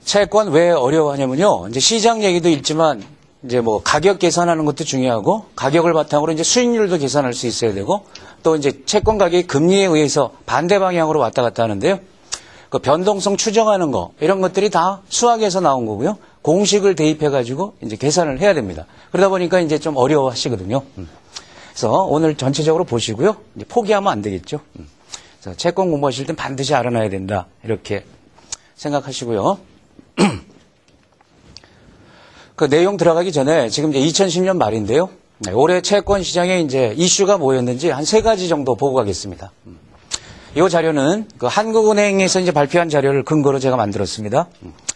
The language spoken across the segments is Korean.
채권 왜 어려워하냐면요. 이제 시장 얘기도 있지만 이제 뭐 가격 계산하는 것도 중요하고 가격을 바탕으로 이제 수익률도 계산할 수 있어야 되고 또 이제 채권 가격이 금리에 의해서 반대 방향으로 왔다 갔다 하는데요. 그 변동성 추정하는 거 이런 것들이 다 수학에서 나온 거고요. 공식을 대입해 가지고 이제 계산을 해야 됩니다. 그러다 보니까 이제 좀 어려워하시거든요. 그래서 오늘 전체적으로 보시고요. 이제 포기하면 안 되겠죠. 그래서 채권 공부하실 땐 반드시 알아놔야 된다. 이렇게 생각하시고요. 그 내용 들어가기 전에 지금 이제 2010년 말인데요. 네, 올해 채권 시장에 이제 이슈가 뭐였는지 한 3가지 정도 보고 가겠습니다. 이 자료는 그 한국은행에서 이제 발표한 자료를 근거로 제가 만들었습니다.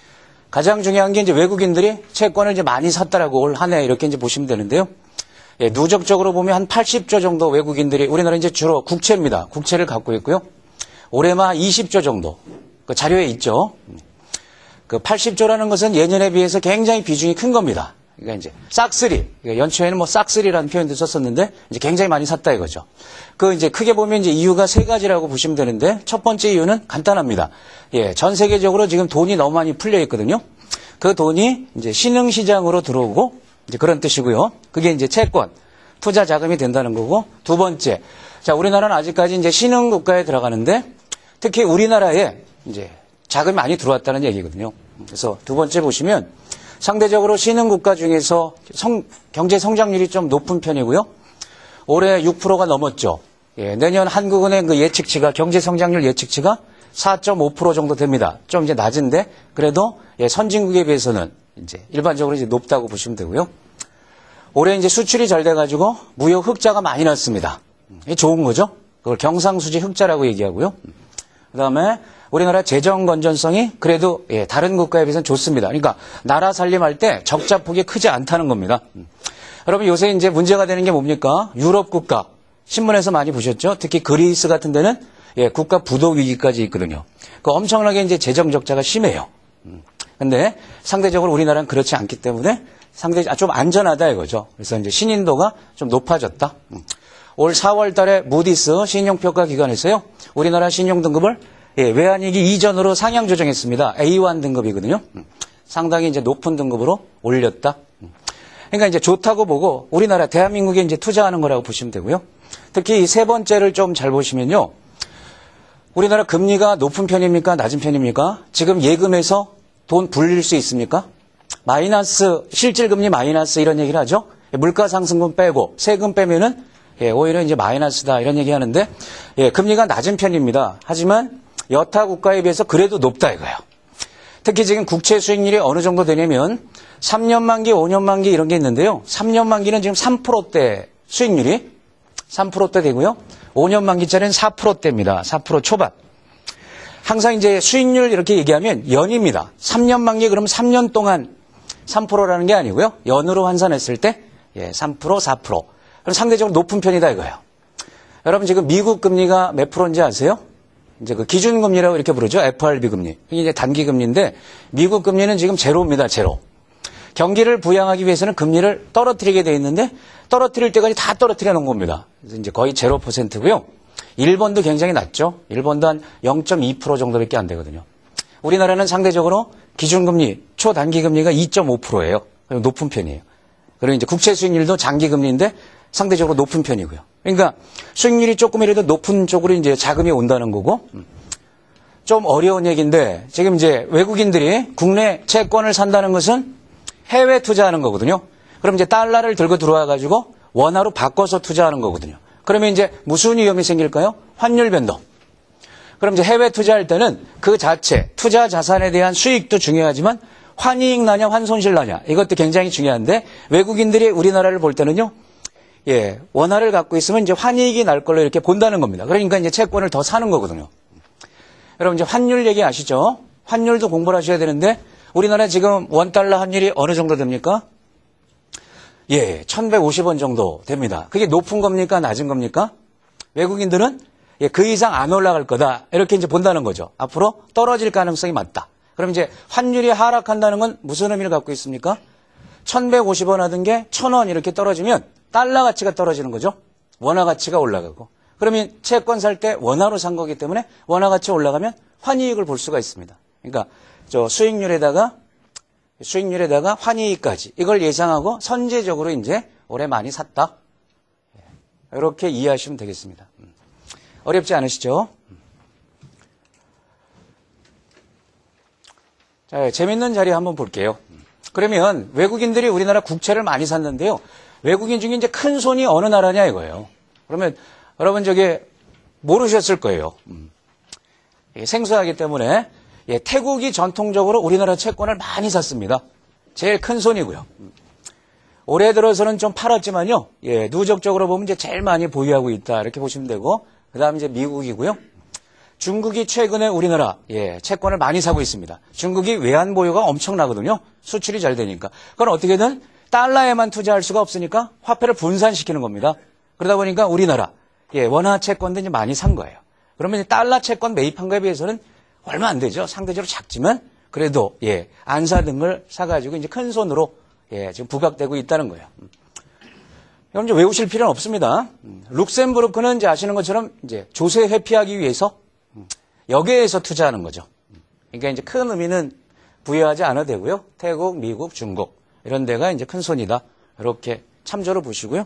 가장 중요한 게 이제 외국인들이 채권을 이제 많이 샀다라고 올 한 해 이렇게 이제 보시면 되는데요. 예, 누적적으로 보면 한 80조 정도 외국인들이 우리나라 이제 주로 국채입니다. 국채를 갖고 있고요. 올해만 20조 정도 그 자료에 있죠. 그 80조라는 것은 예년에 비해서 굉장히 비중이 큰 겁니다. 그러니까 이제 싹쓸이, 연초에는 뭐 싹쓸이라는 표현도 썼었는데 이제 굉장히 많이 샀다 이거죠. 그 이제 크게 보면 이제 이유가 3가지라고 보시면 되는데 첫 번째 이유는 간단합니다. 예, 전 세계적으로 지금 돈이 너무 많이 풀려 있거든요. 그 돈이 이제 신흥시장으로 들어오고 이제 그런 뜻이고요. 그게 이제 채권, 투자 자금이 된다는 거고 두 번째, 자 우리나라는 아직까지 이제 신흥 국가에 들어가는데 특히 우리나라에 이제 자금이 많이 들어왔다는 얘기거든요. 그래서 두 번째 보시면 상대적으로 신흥 국가 중에서 경제 성장률이 좀 높은 편이고요. 올해 6%가 넘었죠. 예, 내년 한국은행 그 예측치가 경제 성장률 예측치가 4.5% 정도 됩니다. 좀 이제 낮은데 그래도 예, 선진국에 비해서는 이제 일반적으로 이제 높다고 보시면 되고요. 올해 이제 수출이 잘 돼가지고 무역 흑자가 많이 났습니다. 이게 좋은 거죠. 그걸 경상수지 흑자라고 얘기하고요. 그다음에 우리나라 재정 건전성이 그래도 예, 다른 국가에 비해서는 좋습니다. 그러니까 나라 살림할 때 적자폭이 크지 않다는 겁니다. 여러분 요새 이제 문제가 되는 게 뭡니까? 유럽 국가 신문에서 많이 보셨죠? 특히 그리스 같은 데는 예, 국가 부도 위기까지 있거든요. 그 엄청나게 이제 재정 적자가 심해요. 근데 상대적으로 우리나라는 그렇지 않기 때문에 좀 안전하다 이거죠. 그래서 이제 신인도가 좀 높아졌다. 올 4월 달에 무디스 신용평가 기관에서요. 우리나라 신용등급을 예, 외환위기 이전으로 상향 조정했습니다. A1 등급이거든요. 상당히 이제 높은 등급으로 올렸다. 그러니까 이제 좋다고 보고 우리나라 대한민국에 이제 투자하는 거라고 보시면 되고요. 특히 이 세 번째를 좀 잘 보시면요. 우리나라 금리가 높은 편입니까? 낮은 편입니까? 지금 예금에서 돈 불릴 수 있습니까? 마이너스, 실질금리 마이너스 이런 얘기를 하죠. 물가상승분 빼고 세금 빼면은 예, 오히려 이제 마이너스다 이런 얘기 하는데 예, 금리가 낮은 편입니다. 하지만 여타 국가에 비해서 그래도 높다 이거예요. 특히 지금 국채 수익률이 어느 정도 되냐면 3년 만기, 5년 만기 이런 게 있는데요. 3년 만기는 지금 3%대 수익률이 3%대 되고요. 5년 만기짜리는 4%대입니다. 4% 초반. 항상 이제 수익률 이렇게 얘기하면 연입니다. 3년 만기 그러면 3년 동안 3%라는 게 아니고요. 연으로 환산했을 때 예, 3%, 4%. 그럼 상대적으로 높은 편이다 이거예요. 여러분 지금 미국 금리가 몇 프로인지 아세요? 이제 그 기준금리라고 이렇게 부르죠. FRB 금리. 이게 이제 단기금리인데 미국 금리는 지금 제로입니다. 제로. 경기를 부양하기 위해서는 금리를 떨어뜨리게 돼 있는데 떨어뜨릴 때까지 다 떨어뜨려 놓은 겁니다. 그래서 이제 거의 0%고요. 일본도 굉장히 낮죠. 일본도 한 0.2% 정도밖에 안 되거든요. 우리나라는 상대적으로 기준금리, 초단기금리가 2.5%예요. 높은 편이에요. 그리고 이제 국채 수익률도 장기금리인데 상대적으로 높은 편이고요. 그러니까 수익률이 조금이라도 높은 쪽으로 이제 자금이 온다는 거고 좀 어려운 얘기인데 지금 이제 외국인들이 국내 채권을 산다는 것은 해외 투자하는 거거든요. 그럼 이제 달러를 들고 들어와 가지고 원화로 바꿔서 투자하는 거거든요. 그러면 이제 무슨 위험이 생길까요? 환율 변동. 그럼 이제 해외 투자할 때는 그 자체 투자 자산에 대한 수익도 중요하지만 환이익 나냐 환손실 나냐 이것도 굉장히 중요한데 외국인들이 우리나라를 볼 때는요. 예, 원화를 갖고 있으면 이제 환이익이 날 걸로 이렇게 본다는 겁니다. 그러니까 이제 채권을 더 사는 거거든요. 여러분 이제 환율 얘기 아시죠? 환율도 공부를 하셔야 되는데 우리나라 지금 원달러 환율이 어느 정도 됩니까? 예, 1,150원 정도 됩니다. 그게 높은 겁니까? 낮은 겁니까? 외국인들은 예, 그 이상 안 올라갈 거다. 이렇게 이제 본다는 거죠. 앞으로 떨어질 가능성이 많다. 그럼 이제 환율이 하락한다는 건 무슨 의미를 갖고 있습니까? 1,150원 하던 게 1,000원 이렇게 떨어지면 달러 가치가 떨어지는 거죠. 원화 가치가 올라가고. 그러면 채권 살 때 원화로 산 거기 때문에 원화 가치 올라가면 환이익을 볼 수가 있습니다. 그러니까 수익률에다가 환이익까지 이걸 예상하고 선제적으로 이제 올해 많이 샀다. 이렇게 이해하시면 되겠습니다. 어렵지 않으시죠? 자, 재밌는 자리 한번 볼게요. 그러면 외국인들이 우리나라 국채를 많이 샀는데요. 외국인 중에 이제 큰 손이 어느 나라냐 이거예요. 그러면 여러분 저게 모르셨을 거예요. 생소하기 때문에 태국이 전통적으로 우리나라 채권을 많이 샀습니다. 제일 큰 손이고요. 올해 들어서는 좀 팔았지만요. 누적적으로 보면 이제 제일 많이 보유하고 있다 이렇게 보시면 되고, 그 다음 이제 미국이고요. 중국이 최근에 우리나라 채권을 많이 사고 있습니다. 중국이 외환 보유가 엄청나거든요. 수출이 잘 되니까. 그건 어떻게든 달러에만 투자할 수가 없으니까 화폐를 분산시키는 겁니다. 그러다 보니까 우리나라 원화 채권도 이제 많이 산 거예요. 그러면 달러 채권 매입한 거에 비해서는 얼마 안 되죠. 상대적으로 작지만 그래도 안 사둔 걸 사가지고 이제 큰 손으로 지금 부각되고 있다는 거예요. 그럼 이제 외우실 필요는 없습니다. 룩셈부르크는 이제 아시는 것처럼 이제 조세 회피하기 위해서 여기에서 투자하는 거죠. 그러니까 이제 큰 의미는 부여하지 않아도 되고요. 태국, 미국, 중국 이런 데가 이제 큰 손이다. 이렇게 참조로 보시고요.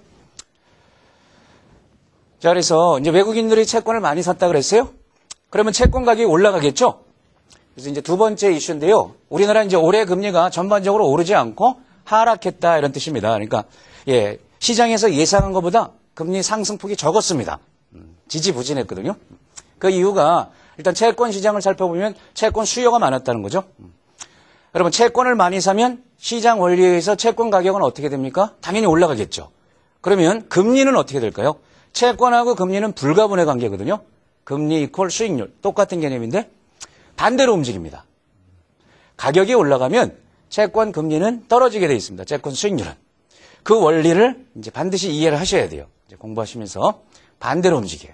자, 그래서 이제 외국인들이 채권을 많이 샀다 그랬어요. 그러면 채권 가격이 올라가겠죠. 그래서 이제 두 번째 이슈인데요. 우리나라 이제 올해 금리가 전반적으로 오르지 않고 하락했다 이런 뜻입니다. 그러니까 시장에서 예상한 것보다 금리 상승폭이 적었습니다. 지지부진했거든요. 그 이유가 일단 채권 시장을 살펴보면 채권 수요가 많았다는 거죠. 여러분 채권을 많이 사면 시장 원리에 의해서 채권 가격은 어떻게 됩니까? 당연히 올라가겠죠. 그러면 금리는 어떻게 될까요? 채권하고 금리는 불가분의 관계거든요. 금리 이퀄 수익률 똑같은 개념인데 반대로 움직입니다. 가격이 올라가면 채권 금리는 떨어지게 되어 있습니다. 채권 수익률은. 그 원리를 이제 반드시 이해를 하셔야 돼요. 이제 공부하시면서 반대로 움직여요.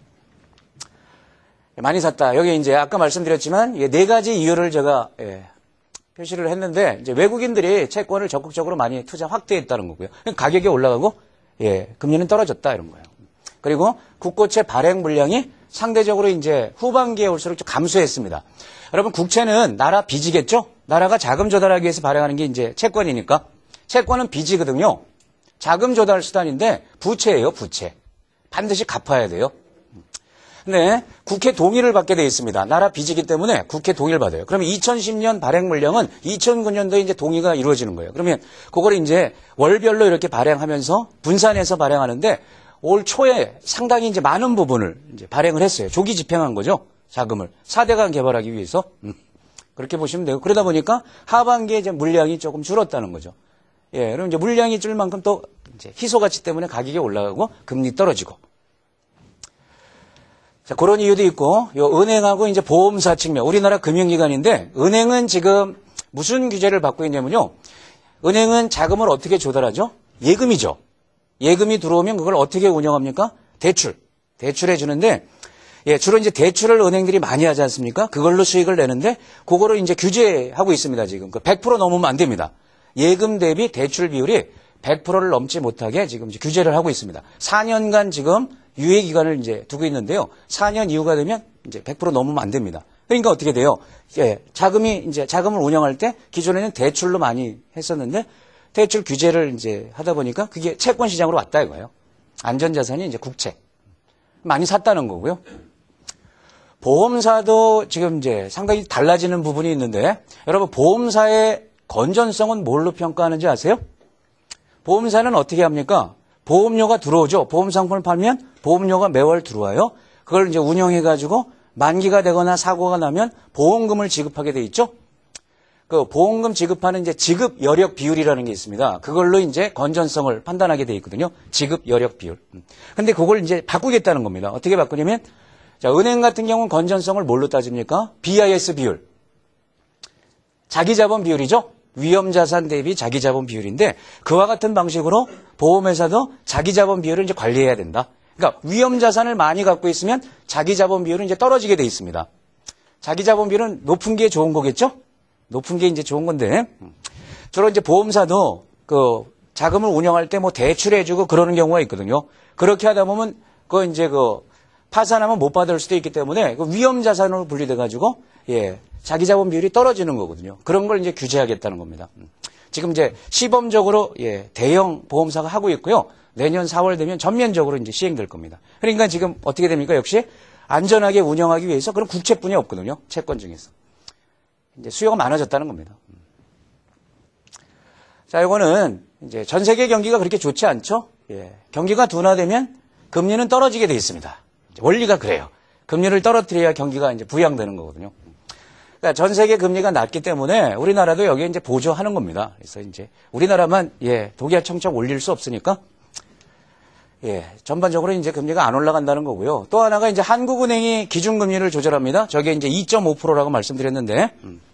많이 샀다. 여기 이제 아까 말씀드렸지만 네 가지 이유를 제가 표시를 했는데 이제 외국인들이 채권을 적극적으로 많이 투자 확대했다는 거고요. 가격이 올라가고 금리는 떨어졌다 이런 거예요. 그리고 국고채 발행 물량이 상대적으로 이제 후반기에 올수록 좀 감소했습니다. 여러분 국채는 나라 빚이겠죠? 나라가 자금 조달하기 위해서 발행하는 게 이제 채권이니까 채권은 빚이거든요. 자금 조달 수단인데 부채예요, 부채. 반드시 갚아야 돼요. 근데 국회 동의를 받게 되어 있습니다. 나라 빚이기 때문에 국회 동의를 받아요. 그러면 2010년 발행 물량은 2009년도에 이제 동의가 이루어지는 거예요. 그러면 그걸 이제 월별로 이렇게 발행하면서 분산해서 발행하는데 올 초에 상당히 이제 많은 부분을 이제 발행을 했어요. 조기 집행한 거죠. 자금을 4대강 개발하기 위해서. 그렇게 보시면 되고 그러다 보니까 하반기에 이제 물량이 조금 줄었다는 거죠. 그럼 이제 물량이 줄 만큼 또 이제 희소 가치 때문에 가격이 올라가고 금리 떨어지고. 자, 그런 이유도 있고, 요 은행하고 이제 보험사 측면, 우리나라 금융기관인데, 은행은 지금 무슨 규제를 받고 있냐면요. 은행은 자금을 어떻게 조달하죠? 예금이죠. 예금이 들어오면 그걸 어떻게 운영합니까? 대출해 주는데, 주로 이제 대출을 은행들이 많이 하지 않습니까? 그걸로 수익을 내는데, 그거를 이제 규제하고 있습니다, 지금. 100% 넘으면 안 됩니다. 예금 대비 대출 비율이 100%를 넘지 못하게 지금 이제 규제를 하고 있습니다. 4년간 지금 유예 기간을 이제 두고 있는데요. 4년 이후가 되면 이제 100% 넘으면 안 됩니다. 그러니까 어떻게 돼요? 자금을 운영할 때 기존에는 대출로 많이 했었는데 대출 규제를 이제 하다 보니까 그게 채권 시장으로 왔다 이거예요. 안전자산이 이제 국채. 많이 샀다는 거고요. 보험사도 지금 이제 상당히 달라지는 부분이 있는데 여러분 보험사의 건전성은 뭘로 평가하는지 아세요? 보험사는 어떻게 합니까? 보험료가 들어오죠. 보험 상품을 팔면 보험료가 매월 들어와요. 그걸 이제 운영해가지고 만기가 되거나 사고가 나면 보험금을 지급하게 돼 있죠. 그 보험금 지급하는 이제 지급 여력 비율이라는 게 있습니다. 그걸로 이제 건전성을 판단하게 돼 있거든요. 지급 여력 비율. 근데 그걸 이제 바꾸겠다는 겁니다. 어떻게 바꾸냐면, 자, 은행 같은 경우는 건전성을 뭘로 따집니까? BIS 비율. 자기자본 비율이죠. 위험자산 대비 자기자본 비율인데 그와 같은 방식으로 보험회사도 자기자본 비율을 이제 관리해야 된다. 그러니까 위험자산을 많이 갖고 있으면 자기자본 비율은 이제 떨어지게 돼 있습니다. 자기자본 비율은 높은 게 좋은 거겠죠? 높은 게 이제 좋은 건데 주로 이제 보험사도 그 자금을 운영할 때 뭐 대출해주고 그러는 경우가 있거든요. 그렇게 하다 보면 그 이제 그 파산하면 못 받을 수도 있기 때문에 그 위험자산으로 분리돼 가지고 자기 자본 비율이 떨어지는 거거든요. 그런 걸 이제 규제하겠다는 겁니다. 지금 이제 시범적으로 대형 보험사가 하고 있고요. 내년 4월 되면 전면적으로 이제 시행될 겁니다. 그러니까 지금 어떻게 됩니까? 역시 안전하게 운영하기 위해서 그런 국채뿐이 없거든요. 채권 중에서. 이제 수요가 많아졌다는 겁니다. 자, 이거는 이제 전 세계 경기가 그렇게 좋지 않죠? 경기가 둔화되면 금리는 떨어지게 돼 있습니다. 원리가 그래요. 금리를 떨어뜨려야 경기가 이제 부양되는 거거든요. 그러니까 전 세계 금리가 낮기 때문에 우리나라도 여기에 이제 보조하는 겁니다. 그래서 이제 우리나라만 독일 청청 올릴 수 없으니까 전반적으로 이제 금리가 안 올라간다는 거고요. 또 하나가 이제 한국은행이 기준금리를 조절합니다. 저게 이제 2.5%라고 말씀드렸는데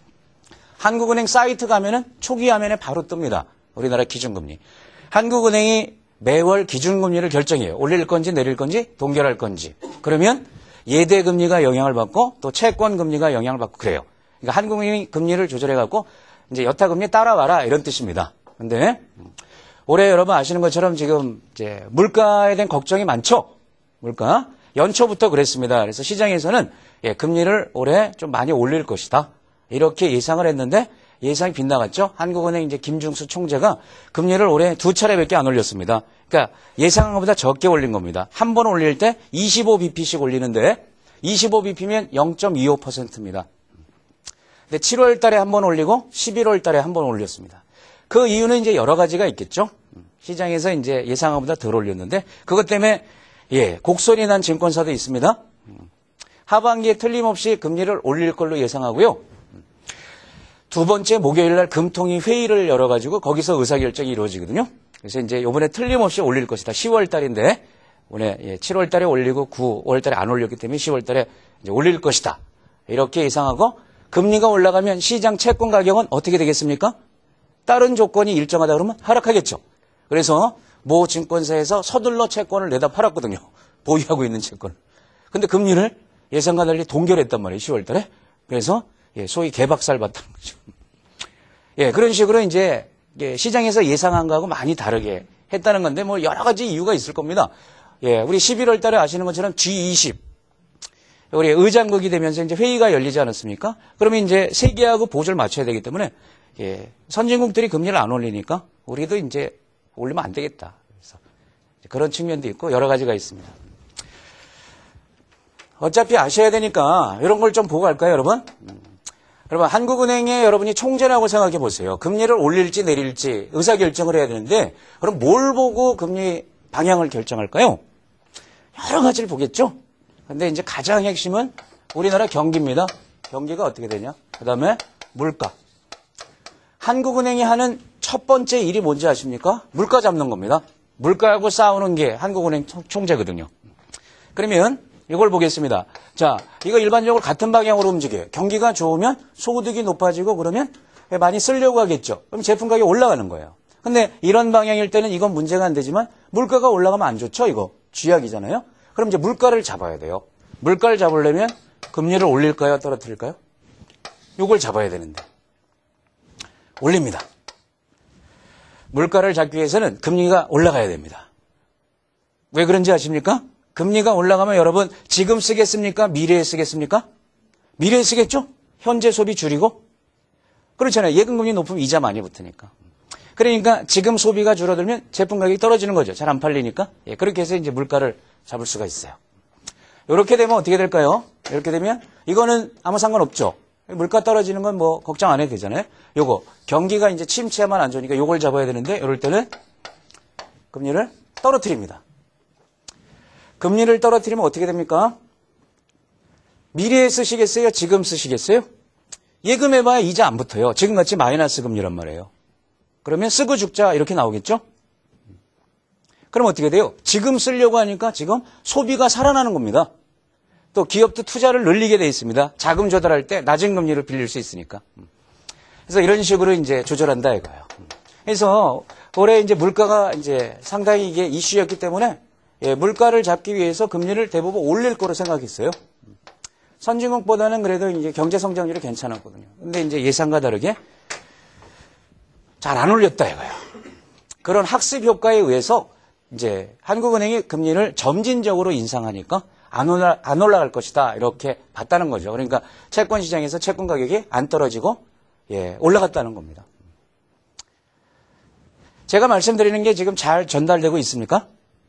한국은행 사이트 가면은 초기 화면에 바로 뜹니다. 우리나라 기준금리. 한국은행이 매월 기준금리를 결정해요. 올릴 건지 내릴 건지 동결할 건지. 그러면 예대금리가 영향을 받고 또 채권금리가 영향을 받고 그래요. 그러니까 한국은행이 금리를 조절해갖고 이제 여타금리 따라와라 이런 뜻입니다. 근데 올해 여러분 아시는 것처럼 지금 이제 물가에 대한 걱정이 많죠? 물가. 연초부터 그랬습니다. 그래서 시장에서는 금리를 올해 좀 많이 올릴 것이다. 이렇게 예상을 했는데 예상이 빗나갔죠. 한국은행 이제 김중수 총재가 금리를 올해 2차례밖에 안 올렸습니다. 그러니까 예상한 것보다 적게 올린 겁니다. 한 번 올릴 때 25bp씩 올리는데 25bp면 0.25%입니다. 근데 7월 달에 한 번 올리고 11월 달에 한 번 올렸습니다. 그 이유는 이제 여러 가지가 있겠죠. 시장에서 이제 예상한 것보다 덜 올렸는데 그것 때문에 곡선이 난 증권사도 있습니다. 하반기에 틀림없이 금리를 올릴 걸로 예상하고요. 두 번째 목요일 날 금통위 회의를 열어가지고 거기서 의사결정이 이루어지거든요. 그래서 이제 이번에 틀림없이 올릴 것이다. 10월 달인데 오늘 7월 달에 올리고 9월 달에 안 올렸기 때문에 10월 달에 이제 올릴 것이다. 이렇게 예상하고 금리가 올라가면 시장 채권 가격은 어떻게 되겠습니까? 다른 조건이 일정하다 그러면 하락하겠죠. 그래서 모 증권사에서 서둘러 채권을 내다 팔았거든요. 보유하고 있는 채권을. 근데 금리를 예상과 달리 동결했단 말이에요. 10월 달에. 그래서 소위 개박살 봤다는 거죠. 그런 식으로 이제 시장에서 예상한 거하고 많이 다르게 했다는 건데 뭐 여러 가지 이유가 있을 겁니다. 우리 11월 달에 아시는 것처럼 G20 우리 의장국이 되면서 이제 회의가 열리지 않았습니까? 그러면 이제 세계하고 보조를 맞춰야 되기 때문에 선진국들이 금리를 안 올리니까 우리도 이제 올리면 안 되겠다. 그래서 그런 측면도 있고 여러 가지가 있습니다. 어차피 아셔야 되니까 이런 걸 좀 보고 갈까요, 여러분? 여러분, 한국은행에 여러분이 총재라고 생각해 보세요. 금리를 올릴지 내릴지 의사결정을 해야 되는데 그럼 뭘 보고 금리 방향을 결정할까요? 여러 가지를 보겠죠? 근데 이제 가장 핵심은 우리나라 경기입니다. 경기가 어떻게 되냐? 그 다음에 물가. 한국은행이 하는 첫 번째 일이 뭔지 아십니까? 물가 잡는 겁니다. 물가하고 싸우는 게 한국은행 총재거든요. 그러면 이걸 보겠습니다. 자, 이거 일반적으로 같은 방향으로 움직여요. 경기가 좋으면 소득이 높아지고 그러면 많이 쓰려고 하겠죠. 그럼 제품 가격이 올라가는 거예요. 근데 이런 방향일 때는 이건 문제가 안 되지만 물가가 올라가면 안 좋죠, 이거. 쥐약이잖아요. 그럼 이제 물가를 잡아야 돼요. 물가를 잡으려면 금리를 올릴까요, 떨어뜨릴까요? 이걸 잡아야 되는데. 올립니다. 물가를 잡기 위해서는 금리가 올라가야 됩니다. 왜 그런지 아십니까? 금리가 올라가면 여러분 지금 쓰겠습니까? 미래에 쓰겠습니까? 미래에 쓰겠죠? 현재 소비 줄이고. 그렇잖아요. 예금금리 높으면 이자 많이 붙으니까. 그러니까 지금 소비가 줄어들면 제품 가격이 떨어지는 거죠. 잘 안 팔리니까. 그렇게 해서 이제 물가를 잡을 수가 있어요. 이렇게 되면 어떻게 될까요? 이렇게 되면 이거는 아무 상관없죠. 물가 떨어지는 건 뭐 걱정 안 해도 되잖아요. 요거 경기가 이제 침체만 안 좋으니까 요걸 잡아야 되는데 이럴 때는 금리를 떨어뜨립니다. 금리를 떨어뜨리면 어떻게 됩니까? 미래에 쓰시겠어요? 지금 쓰시겠어요? 예금해봐야 이자 안 붙어요. 지금같이 마이너스 금리란 말이에요. 그러면 쓰고 죽자 이렇게 나오겠죠? 그럼 어떻게 돼요? 지금 쓰려고 하니까 지금 소비가 살아나는 겁니다. 또 기업도 투자를 늘리게 돼 있습니다. 자금 조달할 때 낮은 금리를 빌릴 수 있으니까. 그래서 이런 식으로 이제 조절한다 이거예요. 그래서 올해 이제 물가가 이제 상당히 이게 이슈였기 때문에 물가를 잡기 위해서 금리를 대부분 올릴 거로 생각했어요. 선진국보다는 그래도 이제 경제 성장률이 괜찮았거든요. 근데 이제 예상과 다르게 잘 안 올렸다 이거예요. 그런 학습 효과에 의해서 이제 한국은행이 금리를 점진적으로 인상하니까 안 올라갈 것이다. 이렇게 봤다는 거죠. 그러니까 채권 시장에서 채권 가격이 안 떨어지고 예, 올라갔다는 겁니다. 제가 말씀드리는 게 지금 잘 전달되고 있습니까?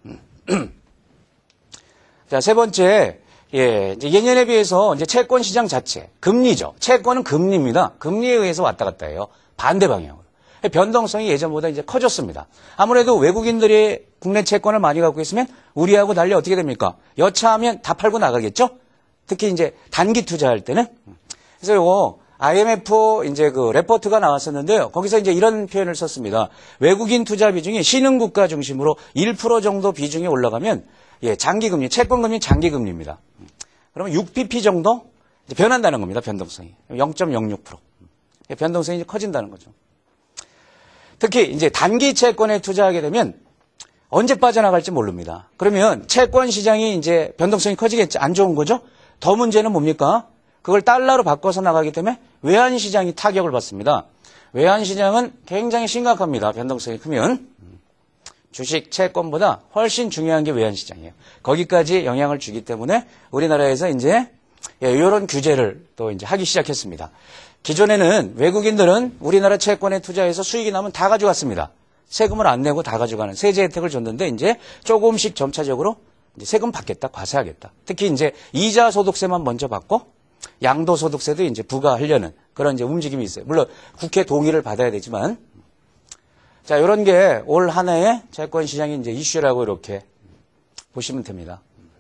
자, 세 번째, 예, 이제 예년에 비해서 이제 채권 시장 자체, 금리죠. 채권은 금리입니다. 금리에 의해서 왔다 갔다 해요. 반대 방향으로. 변동성이 예전보다 이제 커졌습니다. 아무래도 외국인들이 국내 채권을 많이 갖고 있으면 우리하고 달리 어떻게 됩니까? 여차하면 다 팔고 나가겠죠? 특히 이제 단기 투자할 때는. 그래서 요거 IMF 이제 그 레포트가 나왔었는데요. 거기서 이제 이런 표현을 썼습니다. 외국인 투자 비중이 신흥 국가 중심으로 1% 정도 비중이 올라가면 예, 장기금리, 채권금리 장기금리입니다. 그러면 6pp 정도 이제 변한다는 겁니다. 변동성이. 0.06%. 변동성이 이제 커진다는 거죠. 특히 이제 단기 채권에 투자하게 되면 언제 빠져나갈지 모릅니다. 그러면 채권 시장이 이제 변동성이 커지겠지. 안 좋은 거죠? 더 문제는 뭡니까? 그걸 달러로 바꿔서 나가기 때문에 외환 시장이 타격을 받습니다. 외환 시장은 굉장히 심각합니다. 변동성이 크면. 주식, 채권보다 훨씬 중요한 게 외환 시장이에요. 거기까지 영향을 주기 때문에 우리나라에서 이제 이런 규제를 또 이제 하기 시작했습니다. 기존에는 외국인들은 우리나라 채권에 투자해서 수익이 나면 다 가져갔습니다. 세금을 안 내고 다 가져가는 세제 혜택을 줬는데 이제 조금씩 점차적으로 이제 세금 받겠다, 과세하겠다. 특히 이제 이자 소득세만 먼저 받고 양도 소득세도 이제 부과하려는 그런 이제 움직임이 있어요. 물론 국회 동의를 받아야 되지만 자, 이런 게 올 한 해의 채권 시장의 이제 이슈라고 이렇게 보시면 됩니다.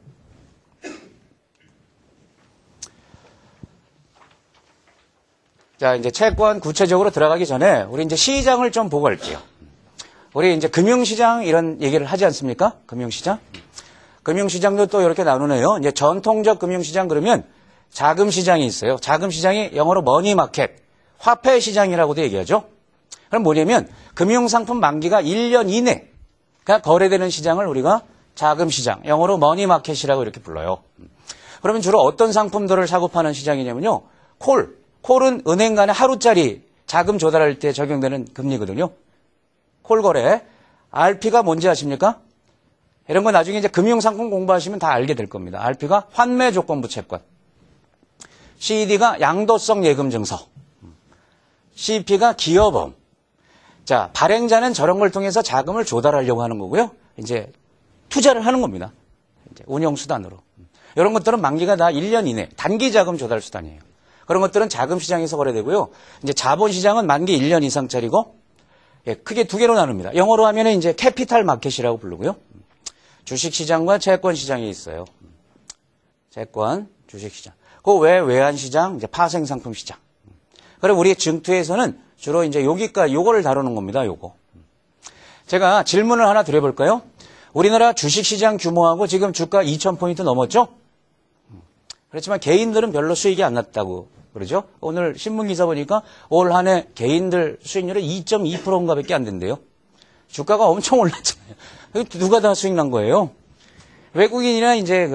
자, 이제 채권 구체적으로 들어가기 전에 우리 이제 시장을 좀 보고 갈게요. 우리 이제 금융시장 이런 얘기를 하지 않습니까? 금융시장. 금융시장도 또 이렇게 나누네요. 이제 전통적 금융시장 그러면 자금시장이 있어요. 자금시장이 영어로 머니마켓, 화폐시장이라고도 얘기하죠. 그럼 뭐냐면 금융상품 만기가 1년 이내가 거래되는 시장을 우리가 자금시장, 영어로 머니마켓이라고 이렇게 불러요. 그러면 주로 어떤 상품들을 사고 파는 시장이냐면요. 콜은 은행 간에 하루짜리 자금 조달할 때 적용되는 금리거든요. 콜 거래. RP가 뭔지 아십니까? 이런 거 나중에 이제 금융상품 공부하시면 다 알게 될 겁니다. RP가 환매조건부 채권. CED가 양도성 예금 증서. CP가 기여범. 자, 발행자는 저런 걸 통해서 자금을 조달하려고 하는 거고요. 이제 투자를 하는 겁니다. 이제 운영수단으로. 이런 것들은 만기가 다 1년 이내 단기 자금 조달 수단이에요. 그런 것들은 자금시장에서 거래되고요. 이제 자본시장은 만기 1년 이상짜리고, 예, 크게 두 개로 나눕니다. 영어로 하면 이제 캐피탈 마켓이라고 부르고요. 주식시장과 채권시장이 있어요. 채권, 주식시장. 그 외 외환시장, 이제 파생상품시장. 그리고 우리 증투에서는 주로 이제 요거를 다루는 겁니다. 요거. 제가 질문을 하나 드려볼까요? 우리나라 주식시장 규모하고 지금 주가 2,000포인트 넘었죠? 그렇지만 개인들은 별로 수익이 안 났다고 그러죠? 오늘 신문기사 보니까 올 한 해 개인들 수익률이 2.2%인가 밖에 안 된대요. 주가가 엄청 올랐잖아요. 누가 다 수익 난 거예요? 외국인이나 이제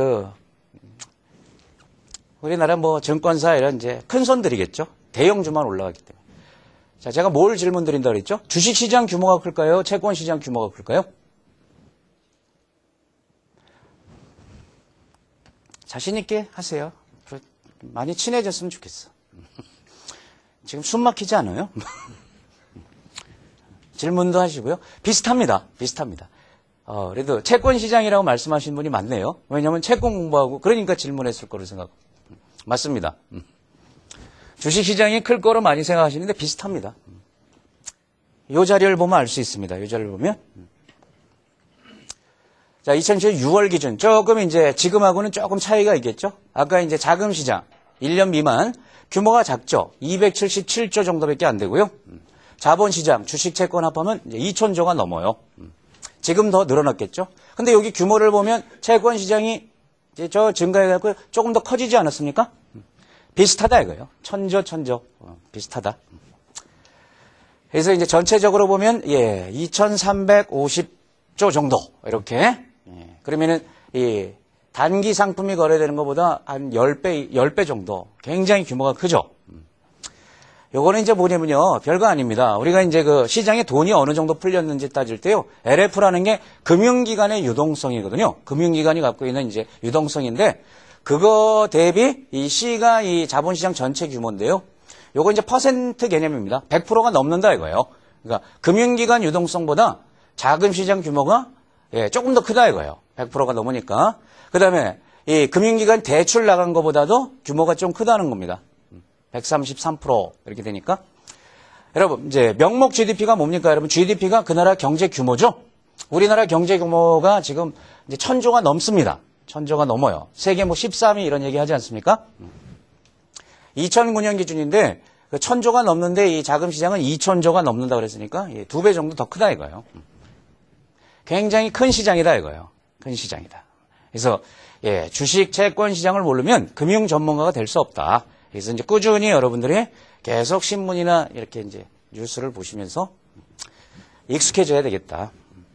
우리나라 뭐 증권사 이런 이제 큰 손들이겠죠? 대형주만 올라가기 때문에. 자, 제가 뭘 질문 드린다 그랬죠? 주식시장 규모가 클까요? 채권시장 규모가 클까요? 자신 있게 하세요. 많이 친해졌으면 좋겠어. 지금 숨 막히지 않아요? 질문도 하시고요. 비슷합니다. 그래도 채권시장이라고 말씀하신 분이 많네요. 왜냐하면 채권 공부하고 그러니까 질문했을 거로 생각합니다. 맞습니다. 주식시장이 클 거로 많이 생각하시는데 비슷합니다. 이 자리를 보면 알 수 있습니다. 이 자리를 보면. 자, 2017년 6월 기준. 조금 이제 지금하고는 조금 차이가 있겠죠? 아까 이제 자금시장 1년 미만 규모가 작죠? 277조 정도밖에 안 되고요. 자본시장, 주식 채권 합하면 이제 2,000조가 넘어요. 지금 더 늘어났겠죠? 근데 여기 규모를 보면 채권시장이 이제 저 증가해갖고 조금 더 커지지 않았습니까? 비슷하다 이거예요. 천조. 비슷하다. 그래서 이제 전체적으로 보면, 2,350조 정도. 이렇게. 그러면은, 단기 상품이 거래되는 것보다 한 10배 정도. 굉장히 규모가 크죠. 요거는 이제 뭐냐면요. 별거 아닙니다. 우리가 이제 그 시장에 돈이 어느 정도 풀렸는지 따질 때요. LF라는 게 금융기관의 유동성이거든요. 금융기관이 갖고 있는 이제 유동성인데 그거 대비 이 C가 이 자본시장 전체 규모인데요. 요거 이제 퍼센트 개념입니다. 100%가 넘는다 이거예요. 그러니까 금융기관 유동성보다 자금시장 규모가 조금 더 크다 이거예요. 100%가 넘으니까. 그 다음에 이 금융기관 대출 나간 것보다도 규모가 좀 크다는 겁니다. 133% 이렇게 되니까. 여러분, 이제 명목 GDP가 뭡니까? 여러분, GDP가 그 나라 경제 규모죠? 우리나라 경제 규모가 지금 이제 1000조가 넘습니다. 1000조가 넘어요. 세계 뭐 13위 이런 얘기 하지 않습니까? 2009년 기준인데 그 1000조가 넘는데 이 자금 시장은 2000조가 넘는다 그랬으니까 2배 정도 더 크다 이거예요. 굉장히 큰 시장이다 이거예요. 큰 시장이다. 그래서 주식 채권 시장을 모르면 금융 전문가가 될 수 없다. 그래서 이제 꾸준히 여러분들이 계속 신문이나 이렇게 이제 뉴스를 보시면서 익숙해져야 되겠다.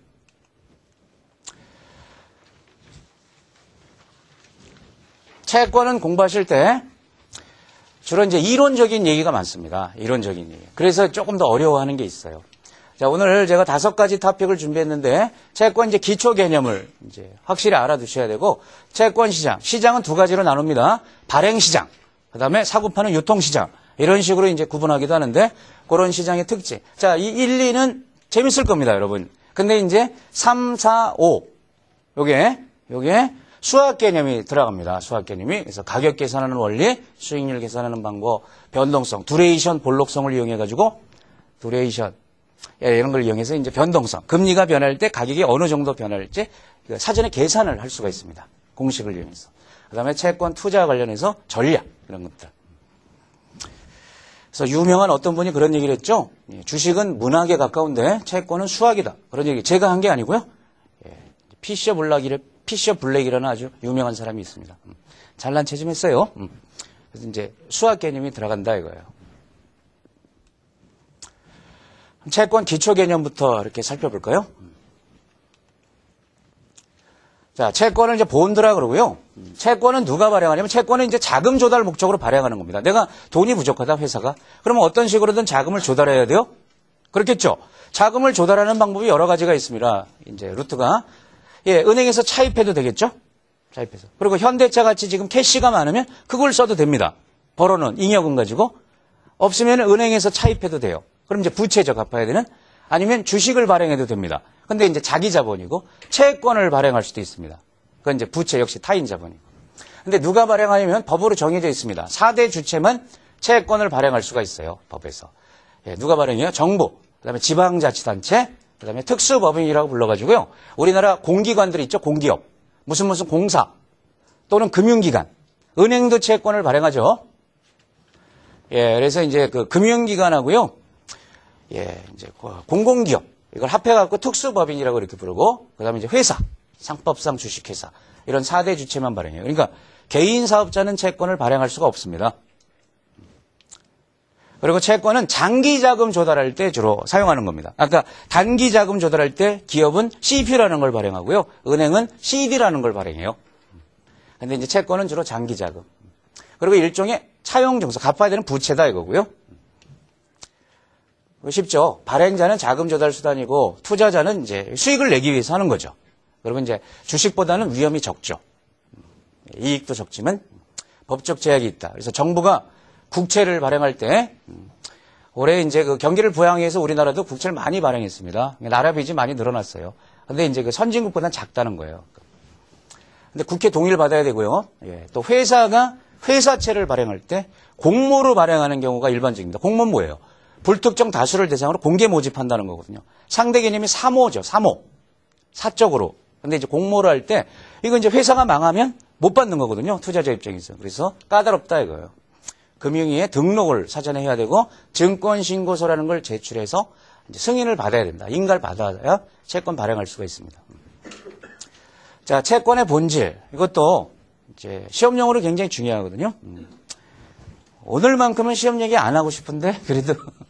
채권은 공부하실 때 주로 이제 이론적인 얘기가 많습니다. 이론적인 얘기. 그래서 조금 더 어려워하는 게 있어요. 자, 오늘 제가 5가지 토픽을 준비했는데 채권 이제 기초 개념을 이제 확실히 알아두셔야 되고 채권 시장, 시장은 2가지로 나눕니다. 발행 시장, 그다음에 사고 파는 유통 시장. 이런 식으로 이제 구분하기도 하는데 그런 시장의 특징. 자, 이 1, 2는 재밌을 겁니다, 여러분. 근데 이제 3, 4, 5 요게 수학 개념이 들어갑니다. 수학 개념이. 그래서 가격 계산하는 원리, 수익률 계산하는 방법, 변동성, 두레이션, 볼록성을 이용해 가지고 두레이션 이런 걸 이용해서 이제 변동성, 금리가 변할 때 가격이 어느 정도 변할지 사전에 계산을 할 수가 있습니다. 공식을 이용해서. 그다음에 채권 투자 관련해서 전략 이런 것들. 그래서 유명한 어떤 분이 그런 얘기를 했죠. 주식은 문학에 가까운데 채권은 수학이다. 그런 얘기 제가 한 게 아니고요. 피셔 블랙이라는 아주 유명한 사람이 있습니다. 잘난 체 좀 했어요. 그래서 이제 수학 개념이 들어간다 이거예요. 채권 기초 개념부터 이렇게 살펴볼까요? 자, 채권을 이제 본드라 그러고요. 채권은 누가 발행하냐면 채권은 이제 자금 조달 목적으로 발행하는 겁니다. 내가 돈이 부족하다 회사가. 그러면 어떤 식으로든 자금을 조달해야 돼요? 그렇겠죠. 자금을 조달하는 방법이 여러 가지가 있습니다. 이제 루트가 은행에서 차입해도 되겠죠? 차입해서. 그리고 현대차 같이 지금 캐시가 많으면 그걸 써도 됩니다. 벌어놓은 잉여금 가지고. 없으면 은행에서 차입해도 돼요. 그럼 이제 부채죠, 갚아야 되는. 아니면 주식을 발행해도 됩니다. 근데 이제 자기 자본이고 채권을 발행할 수도 있습니다. 그건 이제 부채 역시 타인 자본이고. 근데 누가 발행하냐면 법으로 정해져 있습니다. 4대 주체만 채권을 발행할 수가 있어요, 법에서. 누가 발행해요? 정부, 그다음에 지방자치단체, 그다음에 특수법인이라고 불러가지고요. 우리나라 공기관들 있죠, 공기업. 무슨 공사 또는 금융기관, 은행도 채권을 발행하죠. 그래서 이제 그 금융기관하고요. 이제 공공기업 이걸 합해갖고 특수법인이라고 이렇게 부르고 그다음에 이제 회사, 상법상 주식회사 이런 4대 주체만 발행해요. 그러니까 개인 사업자는 채권을 발행할 수가 없습니다. 그리고 채권은 장기 자금 조달할 때 주로 사용하는 겁니다. 아까 단기 자금 조달할 때 기업은 CP라는 걸 발행하고요. 은행은 CD라는 걸 발행해요. 근데 이제 채권은 주로 장기 자금. 그리고 일종의 차용 증서, 갚아야 되는 부채다 이거고요. 쉽죠. 발행자는 자금 조달 수단이고 투자자는 이제 수익을 내기 위해서 하는 거죠. 그러면 이제 주식보다는 위험이 적죠. 이익도 적지만 법적 제약이 있다. 그래서 정부가 국채를 발행할 때 올해 이제 그 경기를 부양해서 우리나라도 국채를 많이 발행했습니다. 나라 빚이 많이 늘어났어요. 근데 이제 그 선진국보다는 작다는 거예요. 근데 국회 동의를 받아야 되고요. 또 회사가 회사채를 발행할 때 공모로 발행하는 경우가 일반적입니다. 공모는 뭐예요? 불특정 다수를 대상으로 공개 모집한다는 거거든요. 상대 개념이 사모죠. 사모. 사적으로. 근데 이제 공모를 할 때 이거 이제 회사가 망하면 못 받는 거거든요. 투자자 입장에서. 그래서 까다롭다 이거예요. 금융위에 등록을 사전에 해야 되고 증권신고서라는 걸 제출해서 이제 승인을 받아야 된다. 인가를 받아야 채권 발행할 수가 있습니다. 자, 채권의 본질. 이것도 이제 시험용으로 굉장히 중요하거든요. 오늘만큼은 시험 얘기 안 하고 싶은데 그래도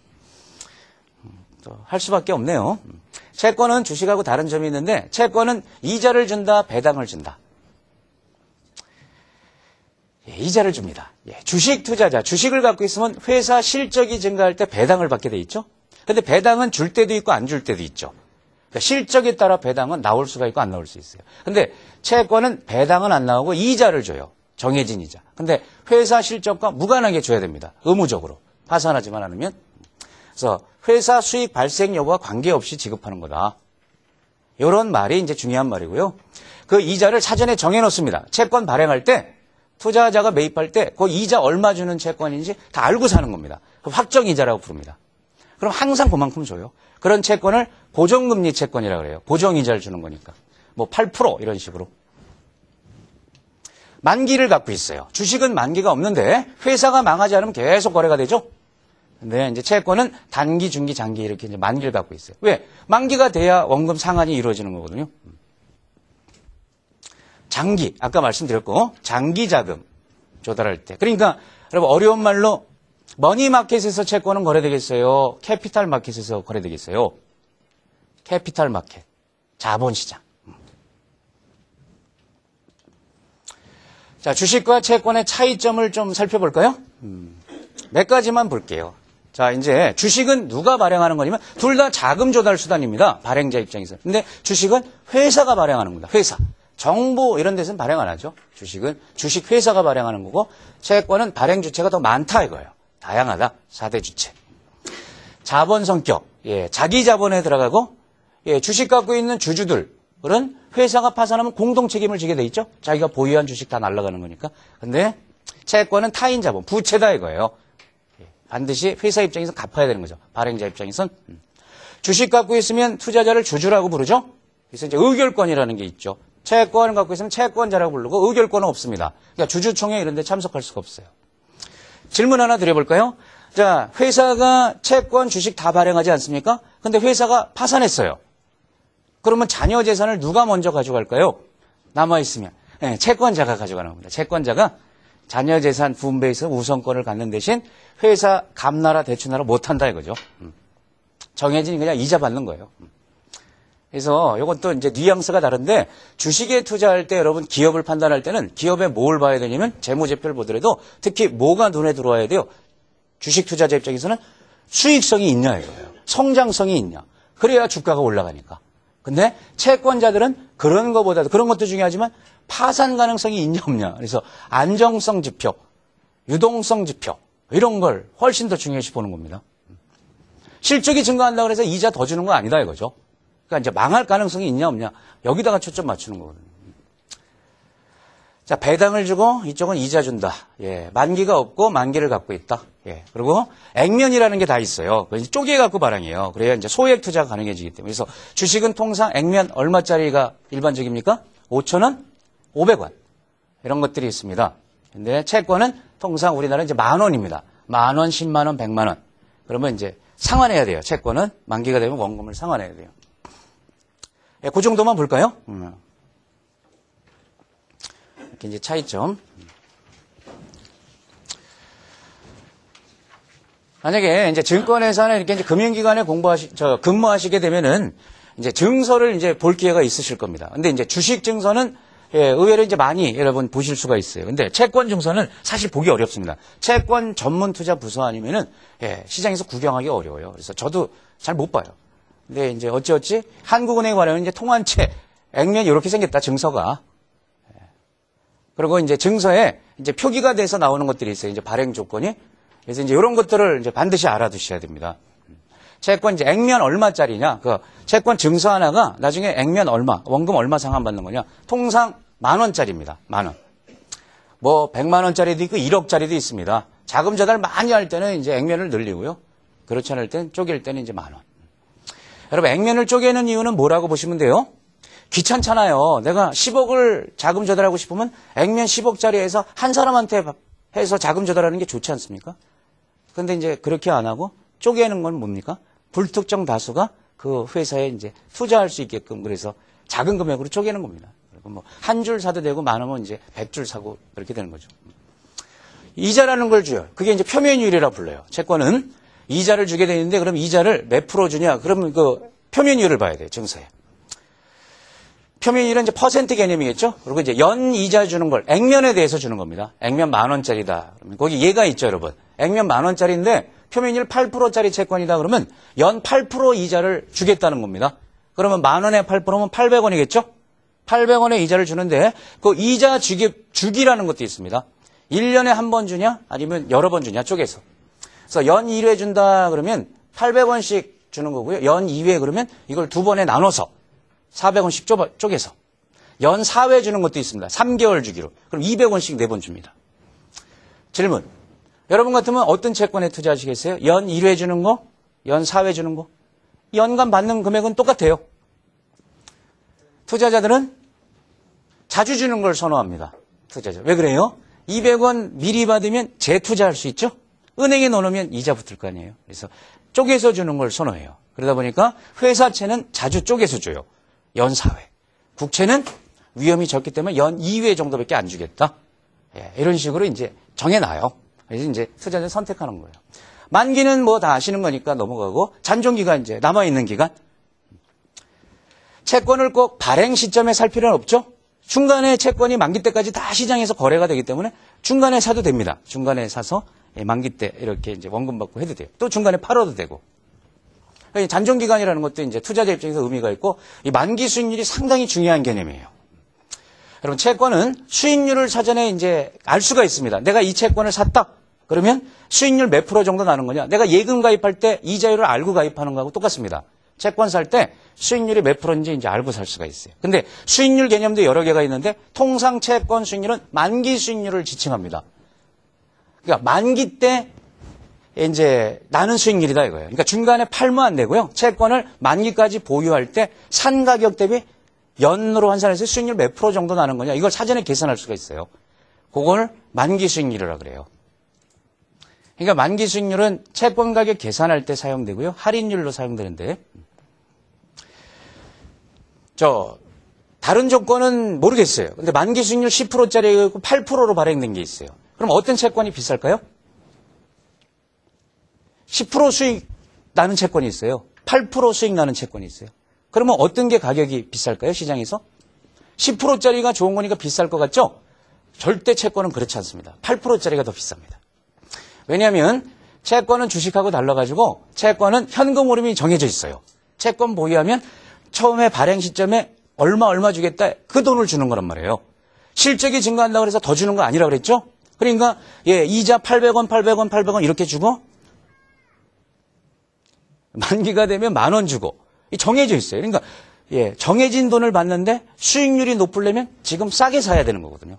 할 수밖에 없네요. 채권은 주식하고 다른 점이 있는데 채권은 이자를 준다, 배당을 준다. 이자를 줍니다. 주식 투자자, 주식을 갖고 있으면 회사 실적이 증가할 때 배당을 받게 돼 있죠. 근데 배당은 줄 때도 있고 안 줄 때도 있죠. 그러니까 실적에 따라 배당은 나올 수가 있고 안 나올 수 있어요. 근데 채권은 배당은 안 나오고 이자를 줘요. 정해진 이자. 근데 회사 실적과 무관하게 줘야 됩니다. 의무적으로. 파산하지만 않으면. 그래서 회사 수익 발생 여부와 관계없이 지급하는 거다. 이런 말이 이제 중요한 말이고요. 그 이자를 사전에 정해놓습니다. 채권 발행할 때 투자자가 매입할 때 그 이자 얼마 주는 채권인지 다 알고 사는 겁니다. 확정 이자라고 부릅니다. 그럼 항상 그만큼 줘요. 그런 채권을 고정금리 채권이라고 그래요. 고정 이자를 주는 거니까. 뭐 8% 이런 식으로. 만기를 갖고 있어요. 주식은 만기가 없는데 회사가 망하지 않으면 계속 거래가 되죠. 근데 이제 채권은 단기, 중기, 장기 이렇게 이제 만기를 갖고 있어요. 왜? 만기가 돼야 원금 상환이 이루어지는 거거든요. 장기, 아까 말씀드렸고, 장기 자금 조달할 때. 그러니까, 여러분, 어려운 말로, 머니마켓에서 채권은 거래되겠어요? 캐피탈 마켓에서 거래되겠어요? 캐피탈 마켓. 자본시장. 자, 주식과 채권의 차이점을 좀 살펴볼까요? 몇 가지만 볼게요. 자, 이제 주식은 누가 발행하는 거냐면 둘 다 자금 조달 수단입니다. 발행자 입장에서. 근데 주식은 회사가 발행하는 겁니다. 회사. 정부 이런 데서는 발행 안 하죠. 주식은 주식 회사가 발행하는 거고 채권은 발행 주체가 더 많다 이거예요. 다양하다. 4대 주체. 자본 성격. 자기 자본에 들어가고 주식 갖고 있는 주주들은 회사가 파산하면 공동 책임을 지게 돼 있죠. 자기가 보유한 주식 다 날아가는 거니까. 근데 채권은 타인 자본, 부채다 이거예요. 반드시 회사 입장에서 갚아야 되는 거죠. 발행자 입장에선. 주식 갖고 있으면 투자자를 주주라고 부르죠. 그래서 이제 의결권이라는 게 있죠. 채권을 갖고 있으면 채권자라고 부르고 의결권은 없습니다. 그러니까 주주총회 이런 데 참석할 수가 없어요. 질문 하나 드려볼까요? 자, 회사가 채권, 주식 다 발행하지 않습니까? 근데 회사가 파산했어요. 그러면 자녀 재산을 누가 먼저 가져갈까요? 남아있으면. 채권자가 가져가는 겁니다. 채권자가 자녀 재산 분배에서 우선권을 갖는 대신 회사 갚나라 대출나라 못한다 이거죠. 정해진 그냥 이자 받는 거예요. 그래서 이것도 이제 뉘앙스가 다른데 주식에 투자할 때 여러분 기업을 판단할 때는 기업에 뭘 봐야 되냐면 재무제표를 보더라도 특히 뭐가 눈에 들어와야 돼요. 주식 투자자 입장에서는 수익성이 있냐 이거예요. 성장성이 있냐. 그래야 주가가 올라가니까. 근데 채권자들은 그런 거보다도 그런 것도 중요하지만 파산 가능성이 있냐 없냐. 그래서 안정성 지표, 유동성 지표 이런 걸 훨씬 더 중요시 보는 겁니다. 실적이 증가한다고 해서 이자 더 주는 거 아니다 이거죠. 그러니까 이제 망할 가능성이 있냐 없냐 여기다가 초점 맞추는 거거든요. 자, 배당을 주고 이쪽은 이자 준다. 만기가 없고 만기를 갖고 있다. 그리고 액면이라는 게 다 있어요. 쪼개 갖고 발행해요. 그래야 이제 소액 투자가 가능해지기 때문에. 그래서 주식은 통상 액면 얼마짜리가 일반적입니까? 5,000원, 500원. 이런 것들이 있습니다. 근데 채권은 통상 우리나라는 이제 10,000원입니다. 10,000원, 100,000원, 100,000원. 그러면 이제 상환해야 돼요. 채권은 만기가 되면 원금을 상환해야 돼요. 그 정도만 볼까요? 이렇게 이제 차이점. 만약에 이제 증권회사나 이렇게 이제 금융기관에 근무하시게 되면은 이제 증서를 이제 볼 기회가 있으실 겁니다. 근데 이제 주식 증서는 의외로 이제 많이 여러분 보실 수가 있어요. 근데 채권 증서는 사실 보기 어렵습니다. 채권 전문 투자 부서 아니면은 시장에서 구경하기 어려워요. 그래서 저도 잘 못 봐요. 근데 이제 어찌어찌 한국은행에 관하면 이제 통한채, 액면 이렇게 생겼다 증서가. 그리고 이제 증서에 이제 표기가 돼서 나오는 것들이 있어요. 이제 발행 조건이. 그래서 이제 이런 것들을 이제 반드시 알아두셔야 됩니다. 채권 이제 액면 얼마짜리냐. 그 채권 증서 하나가 나중에 액면 얼마, 원금 얼마 상환받는 거냐. 통상 10,000원짜리입니다. 10,000원. 뭐 100,000원짜리도 있고 1억짜리도 있습니다. 자금 조달 많이 할 때는 이제 액면을 늘리고요. 그렇지 않을 때는 쪼갤 때는 이제 10,000원. 여러분 액면을 쪼개는 이유는 뭐라고 보시면 돼요? 귀찮잖아요. 내가 10억을 자금 조달하고 싶으면 액면 10억짜리에서 한 사람한테 해서 자금 조달하는 게 좋지 않습니까? 근데 이제 그렇게 안 하고 쪼개는 건 뭡니까? 불특정 다수가 그 회사에 이제 투자할 수 있게끔 그래서 작은 금액으로 쪼개는 겁니다. 그리고 뭐 한 줄 사도 되고 많으면 이제 100줄 사고 그렇게 되는 거죠. 이자라는 걸 줘요. 그게 이제 표면이율이라 불러요. 채권은 이자를 주게 되는데 그럼 이자를 몇 프로 주냐? 그러면 그 표면이율을 봐야 돼요. 증서에. 표면이율은 이제 퍼센트 개념이겠죠? 그리고 이제 연이자 주는 걸 액면에 대해서 주는 겁니다. 액면 10,000원짜리다. 그러면 거기 얘가 있죠, 여러분. 액면 10,000원짜리인데 표면이율 8%짜리 채권이다 그러면 연 8% 이자를 주겠다는 겁니다. 그러면 10,000원에 8%면 800원이겠죠? 800원의 이자를 주는데 그 이자 주기라는 것도 있습니다. 1년에 한 번 주냐? 아니면 여러 번 주냐? 쪼개서. 그래서 연 1회 준다 그러면 800원씩 주는 거고요. 연 2회 그러면 이걸 두 번에 나눠서 400원씩 쪼개서. 연 4회 주는 것도 있습니다. 3개월 주기로. 그럼 200원씩 4번 줍니다. 질문. 여러분 같으면 어떤 채권에 투자하시겠어요? 연 1회 주는 거? 연 4회 주는 거? 연간 받는 금액은 똑같아요. 투자자들은 자주 주는 걸 선호합니다. 투자자. 왜 그래요? 200원 미리 받으면 재투자할 수 있죠? 은행에 넣어놓으면 이자 붙을 거 아니에요. 그래서 쪼개서 주는 걸 선호해요. 그러다 보니까 회사채는 자주 쪼개서 줘요. 연 4회. 국채는 위험이 적기 때문에 연 2회 정도밖에 안 주겠다. 예, 이런 식으로 이제 정해놔요. 그래서 이제 투자자 선택하는 거예요. 만기는 뭐 다 아시는 거니까 넘어가고 잔존기간 이제 남아있는 기간. 채권을 꼭 발행 시점에 살 필요는 없죠. 중간에 채권이 만기 때까지 다 시장에서 거래가 되기 때문에 중간에 사도 됩니다. 중간에 사서 만기 때 이렇게 이제 원금 받고 해도 돼요. 또 중간에 팔아도 되고. 잔존기간이라는 것도 이제 투자자 입장에서 의미가 있고 이 만기 수익률이 상당히 중요한 개념이에요. 여러분 채권은 수익률을 사전에 이제 알 수가 있습니다. 내가 이 채권을 샀다. 그러면 수익률 몇 프로 정도 나는 거냐? 내가 예금 가입할 때 이자율을 알고 가입하는 거하고 똑같습니다. 채권 살 때 수익률이 몇 프로인지 이제 알고 살 수가 있어요. 근데 수익률 개념도 여러 개가 있는데 통상 채권 수익률은 만기 수익률을 지칭합니다. 그러니까 만기 때 이제 나는 수익률이다 이거예요. 그러니까 중간에 팔면 안 되고요. 채권을 만기까지 보유할 때 산 가격 대비 연으로 환산해서 수익률 몇 프로 정도 나는 거냐. 이걸 사전에 계산할 수가 있어요. 그걸 만기 수익률이라고 그래요. 그러니까 만기 수익률은 채권 가격 계산할 때 사용되고요. 할인율로 사용되는데 다른 조건은 모르겠어요. 근데 만기 수익률 10%짜리 8%로 발행된 게 있어요. 그럼 어떤 채권이 비쌀까요? 10% 수익 나는 채권이 있어요. 8% 수익 나는 채권이 있어요. 그러면 어떤 게 가격이 비쌀까요? 시장에서? 10%짜리가 좋은 거니까 비쌀 것 같죠? 절대 채권은 그렇지 않습니다. 8%짜리가 더 비쌉니다. 왜냐하면 채권은 주식하고 달라가지고 채권은 현금 흐름이 정해져 있어요. 채권 보유하면 처음에 발행 시점에 얼마 주겠다 그 돈을 주는 거란 말이에요. 실적이 증가한다고 해서 더 주는 거 아니라 그랬죠? 그러니까 이자 800원 이렇게 주고 만기가 되면 10,000원 주고 정해져 있어요. 그러니까 정해진 돈을 받는데 수익률이 높으려면 지금 싸게 사야 되는 거거든요.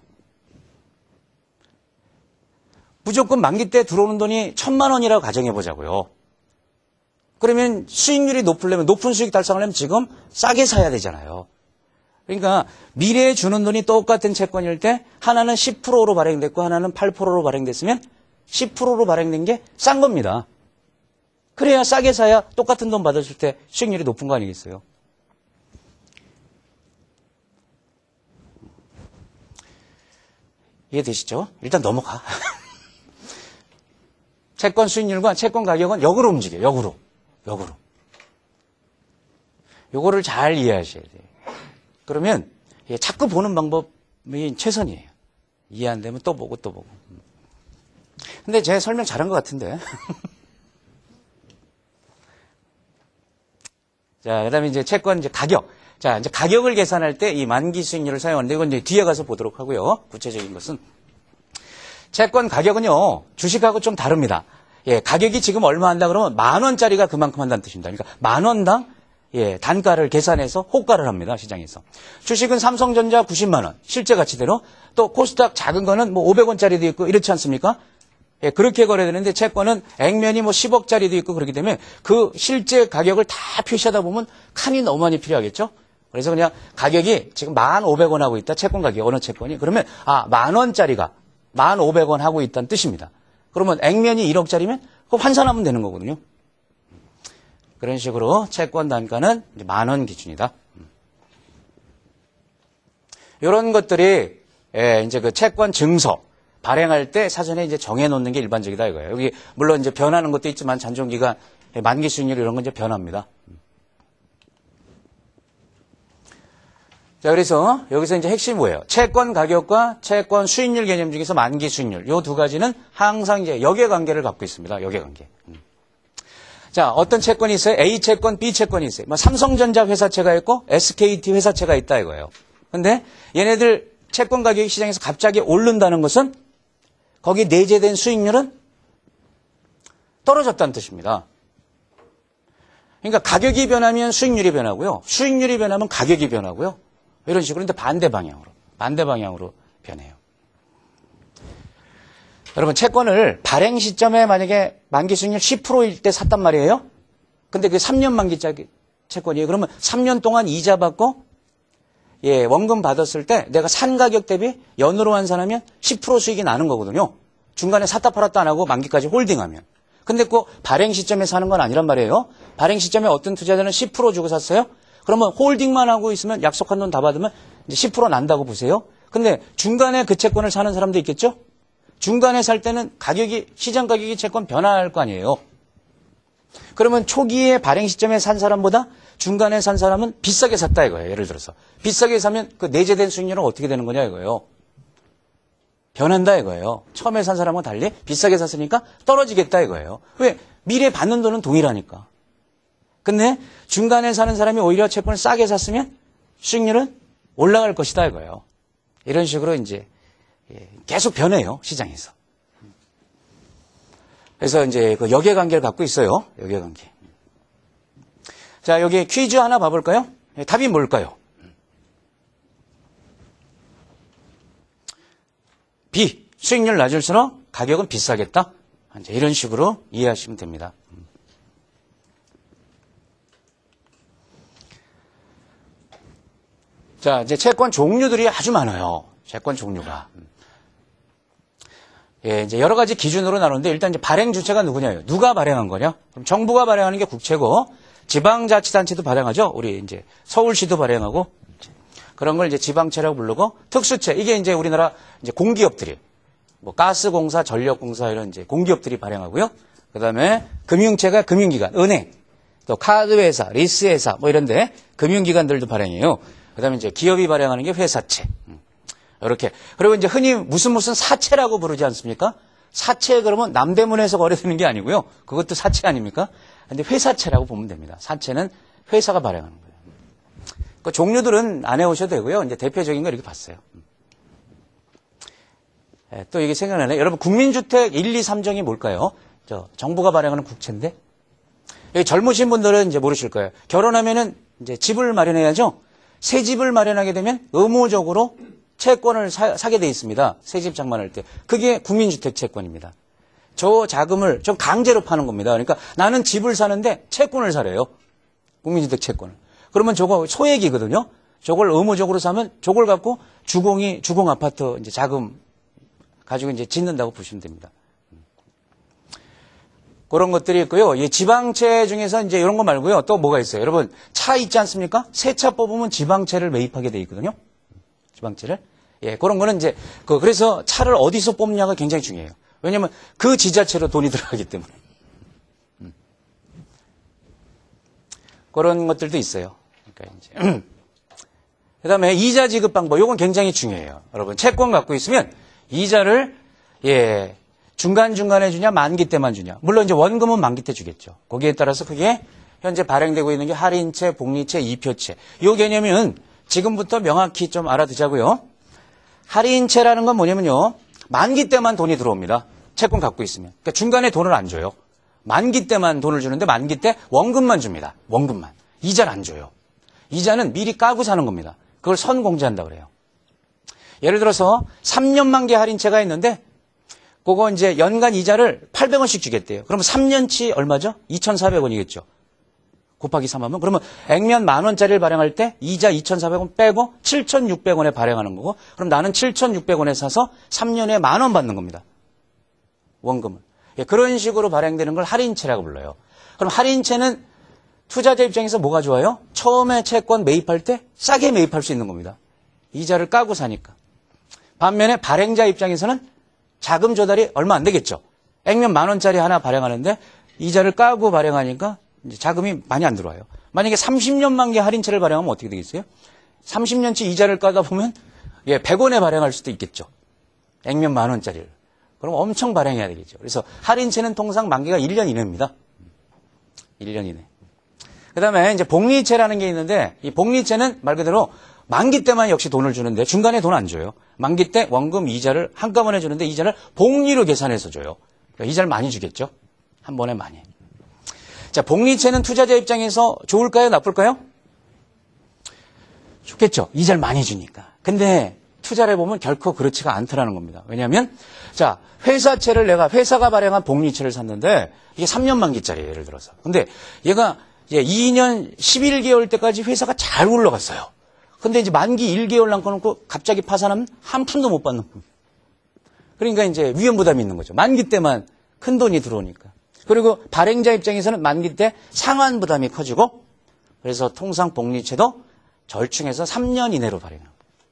무조건 만기 때 들어오는 돈이 1,000,000원이라고 가정해 보자고요. 그러면 수익률이 높으려면 높은 수익 달성하려면 지금 싸게 사야 되잖아요. 그러니까 미래에 주는 돈이 똑같은 채권일 때 하나는 10%로 발행됐고 하나는 8%로 발행됐으면 10%로 발행된 게 싼 겁니다. 그래야 싸게 사야 똑같은 돈 받았을 때 수익률이 높은 거 아니겠어요? 이해되시죠? 일단 넘어가. 채권 수익률과 채권 가격은 역으로 움직여요. 역으로. 요거를 잘 이해하셔야 돼요. 그러면 자꾸 보는 방법이 최선이에요. 이해 안 되면 또 보고. 근데 제가 설명 잘한 것 같은데. 자, 그 다음에 이제 채권 가격. 자, 이제 가격을 계산할 때 이 만기 수익률을 사용하는데 이건 이제 뒤에 가서 보도록 하고요. 구체적인 것은. 채권 가격은요, 주식하고 좀 다릅니다. 가격이 지금 얼마 한다 그러면 10,000원짜리가 그만큼 한다는 뜻입니다. 그러니까 10,000원당 단가를 계산해서 호가를 합니다. 시장에서. 주식은 삼성전자 900,000원, 실제 가치대로. 또 코스닥 작은 거는 뭐 500원짜리도 있고 이렇지 않습니까? 그렇게 거래되는데 채권은 액면이 뭐 10억짜리도 있고 그렇기 때문에 그 실제 가격을 다 표시하다 보면 칸이 너무 많이 필요하겠죠? 그래서 그냥 가격이 지금 1,500원 하고 있다. 채권 가격이 어느 채권이. 그러면 10,000원짜리가 1,500원 하고 있다는 뜻입니다. 그러면 액면이 1억짜리면 그거 환산하면 되는 거거든요. 그런 식으로 채권 단가는 10,000원 기준이다. 이런 것들이 이제 그 채권 증서 발행할 때 사전에 이제 정해놓는 게 일반적이다 이거예요. 여기 물론 이제 변하는 것도 있지만 잔존기간, 만기 수익률 이런 건 이제 변합니다. 자, 그래서 여기서 이제 핵심이 뭐예요? 채권 가격과 채권 수익률 개념 중에서 만기 수익률. 요 두 가지는 항상 이제 역외관계를 갖고 있습니다. 역외관계. 자, 어떤 채권이 있어요? A 채권, B 채권이 있어요. 삼성전자 회사채가 있고 SKT 회사채가 있다 이거예요. 근데 얘네들 채권 가격이 시장에서 갑자기 오른다는 것은 거기 내재된 수익률은 떨어졌다는 뜻입니다. 그러니까 가격이 변하면 수익률이 변하고요. 수익률이 변하면 가격이 변하고요. 이런 식으로 근데 반대 방향으로 변해요. 여러분 채권을 발행 시점에 만약에 만기 수익률 10%일 때 샀단 말이에요. 근데 그게 3년 만기짜리 채권이에요. 그러면 3년 동안 이자 받고 원금 받았을 때 내가 산 가격 대비 연으로 환산하면 10% 수익이 나는 거거든요. 중간에 샀다 팔았다 안 하고 만기까지 홀딩하면. 근데 꼭 발행 시점에 사는 건 아니란 말이에요. 발행 시점에 어떤 투자자는 10% 주고 샀어요. 그러면 홀딩만 하고 있으면 약속한 돈 다 받으면 이제 10% 난다고 보세요. 근데 중간에 그 채권을 사는 사람도 있겠죠? 중간에 살 때는 가격이, 시장 가격이 채권 변화할 거 아니에요. 그러면 초기에 발행 시점에 산 사람보다 중간에 산 사람은 비싸게 샀다 이거예요. 예를 들어서. 비싸게 사면 그 내재된 수익률은 어떻게 되는 거냐 이거예요. 변한다 이거예요. 처음에 산 사람과 달리 비싸게 샀으니까 떨어지겠다 이거예요. 왜? 미래 받는 돈은 동일하니까. 근데 중간에 사는 사람이 오히려 채권을 싸게 샀으면 수익률은 올라갈 것이다 이거예요. 이런 식으로 이제 계속 변해요. 시장에서. 그래서 이제 그 역외관계를 갖고 있어요. 역외관계. 자, 여기 퀴즈 하나 봐볼까요? 답이 뭘까요? B. 수익률 낮을수록 가격은 비싸겠다. 이제 이런 식으로 이해하시면 됩니다. 자, 이제 채권 종류들이 아주 많아요. 채권 종류가. 이제 여러 가지 기준으로 나누는데 일단 이제 발행 주체가 누구냐요? 누가 발행한 거냐? 그럼 정부가 발행하는 게 국채고 지방자치단체도 발행하죠. 우리 이제 서울시도 발행하고 그런 걸 이제 지방채라고 부르고 특수채 이게 이제 우리나라 이제 공기업들이 뭐 가스공사, 전력공사 이런 이제 공기업들이 발행하고요. 그다음에 금융채가 금융기관, 은행, 또 카드회사, 리스회사 뭐 이런데 금융기관들도 발행해요. 그다음에 이제 기업이 발행하는 게 회사채. 이렇게. 그리고 이제 흔히 무슨 사채라고 부르지 않습니까? 사채 그러면 남대문에서 거래되는 게 아니고요. 그것도 사채 아닙니까? 근데 회사채라고 보면 됩니다. 사채는 회사가 발행하는 거예요. 그 종류들은 안 해오셔도 되고요. 이제 대표적인 거 이렇게 봤어요. 또 이게 생각나네. 여러분 국민주택 1, 2, 3정이 뭘까요? 정부가 발행하는 국채인데. 여기 젊으신 분들은 이제 모르실 거예요. 결혼하면은 이제 집을 마련해야죠. 새 집을 마련하게 되면 의무적으로 채권을 사게 돼 있습니다. 새 집 장만할 때. 그게 국민주택 채권입니다. 저 자금을 좀 강제로 파는 겁니다. 그러니까 나는 집을 사는데 채권을 사래요. 국민주택 채권을. 그러면 저거 소액이거든요. 저걸 의무적으로 사면 저걸 갖고 주공 아파트 이제 자금 가지고 이제 짓는다고 보시면 됩니다. 그런 것들이 있고요. 이 지방채 중에서 이제 이런 거 말고요. 또 뭐가 있어요? 여러분 차 있지 않습니까? 새 차 뽑으면 지방채를 매입하게 돼 있거든요. 지방채를. 그런 거는 이제 그래서 차를 어디서 뽑냐가 굉장히 중요해요. 왜냐면 그 지자체로 돈이 들어가기 때문에. 그런 것들도 있어요. 그러니까 이제 그다음에 이자 지급 방법. 이건 굉장히 중요해요. 여러분 채권 갖고 있으면 이자를 중간중간에 주냐 만기 때만 주냐. 물론 이제 원금은 만기 때 주겠죠. 거기에 따라서 그게 현재 발행되고 있는 게 할인채, 복리채, 이표채. 이 개념은 지금부터 명확히 좀 알아두자고요. 할인채라는 건 뭐냐면요. 만기 때만 돈이 들어옵니다. 채권 갖고 있으면. 그러니까 중간에 돈을 안 줘요. 만기 때만 돈을 주는데 만기 때 원금만 줍니다. 원금만. 이자를 안 줘요. 이자는 미리 까고 사는 겁니다. 그걸 선공제한다고 그래요. 예를 들어서 3년 만기 할인채가 있는데 그거 이제 연간 이자를 800원씩 주겠대요. 그러면 3년치 얼마죠? 2,400원이겠죠. 곱하기 3하면 그러면 액면 10,000원짜리를 발행할 때 이자 2,400원 빼고 7,600원에 발행하는 거고 그럼 나는 7,600원에 사서 3년에 10,000원 받는 겁니다. 원금을. 그런 식으로 발행되는 걸 할인채라고 불러요. 그럼 할인채는 투자자 입장에서 뭐가 좋아요? 처음에 채권 매입할 때 싸게 매입할 수 있는 겁니다. 이자를 까고 사니까. 반면에 발행자 입장에서는 자금 조달이 얼마 안 되겠죠. 액면 10,000원짜리 하나 발행하는데 이자를 까고 발행하니까 이제 자금이 많이 안 들어와요. 만약에 30년 만기 할인채를 발행하면 어떻게 되겠어요? 30년치 이자를 까다 보면 100원에 발행할 수도 있겠죠. 액면 10,000원짜리를. 그럼 엄청 발행해야 되겠죠. 그래서 할인채는 통상 만기가 1년 이내입니다. 1년 이내. 그 다음에 이제 복리채라는 게 있는데, 이 복리채는 말 그대로 만기 때만 역시 돈을 주는데 중간에 돈 안 줘요. 만기 때 원금 이자를 한꺼번에 주는데 이자를 복리로 계산해서 줘요. 그러니까 이자를 많이 주겠죠. 한 번에 많이. 자, 복리채는 투자자 입장에서 좋을까요? 나쁠까요? 좋겠죠. 이자를 많이 주니까. 근데 투자를 해보면 결코 그렇지가 않더라는 겁니다. 왜냐하면 자, 회사채를 내가 회사가 발행한 복리채를 샀는데 이게 3년 만기짜리예요. 예를 들어서. 근데 얘가 이제 2년 11개월 때까지 회사가 잘 굴러갔어요. 근데 이제 만기 1개월 남겨놓고 갑자기 파산하면 한 푼도 못 받는 겁니다. 그러니까 이제 위험 부담이 있는 거죠. 만기 때만 큰 돈이 들어오니까. 그리고 발행자 입장에서는 만기 때 상환 부담이 커지고 그래서 통상 복리채도 절충해서 3년 이내로 발행합니다.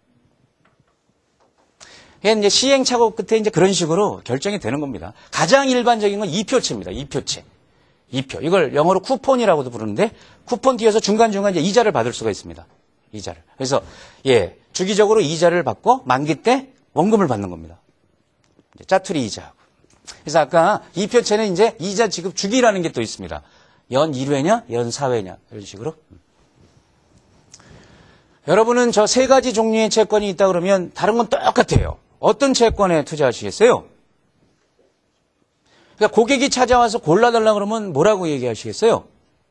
이제 시행착오 끝에 이제 그런 식으로 결정이 되는 겁니다. 가장 일반적인 건 2표채입니다. 2표채. 2표. 이걸 영어로 쿠폰이라고도 부르는데 쿠폰 뒤에서 중간중간 이제 이자를 받을 수가 있습니다. 이자를. 그래서 주기적으로 이자를 받고 만기 때 원금을 받는 겁니다. 짜투리 이자하고. 그래서 아까 2표채는 이제 이자 지급 주기라는 게 또 있습니다. 연 1회냐, 연 4회냐 이런 식으로. 여러분은 저 세 가지 종류의 채권이 있다 그러면 다른 건 똑같아요. 어떤 채권에 투자하시겠어요? 그러니까 고객이 찾아와서 골라달라 그러면 뭐라고 얘기하시겠어요?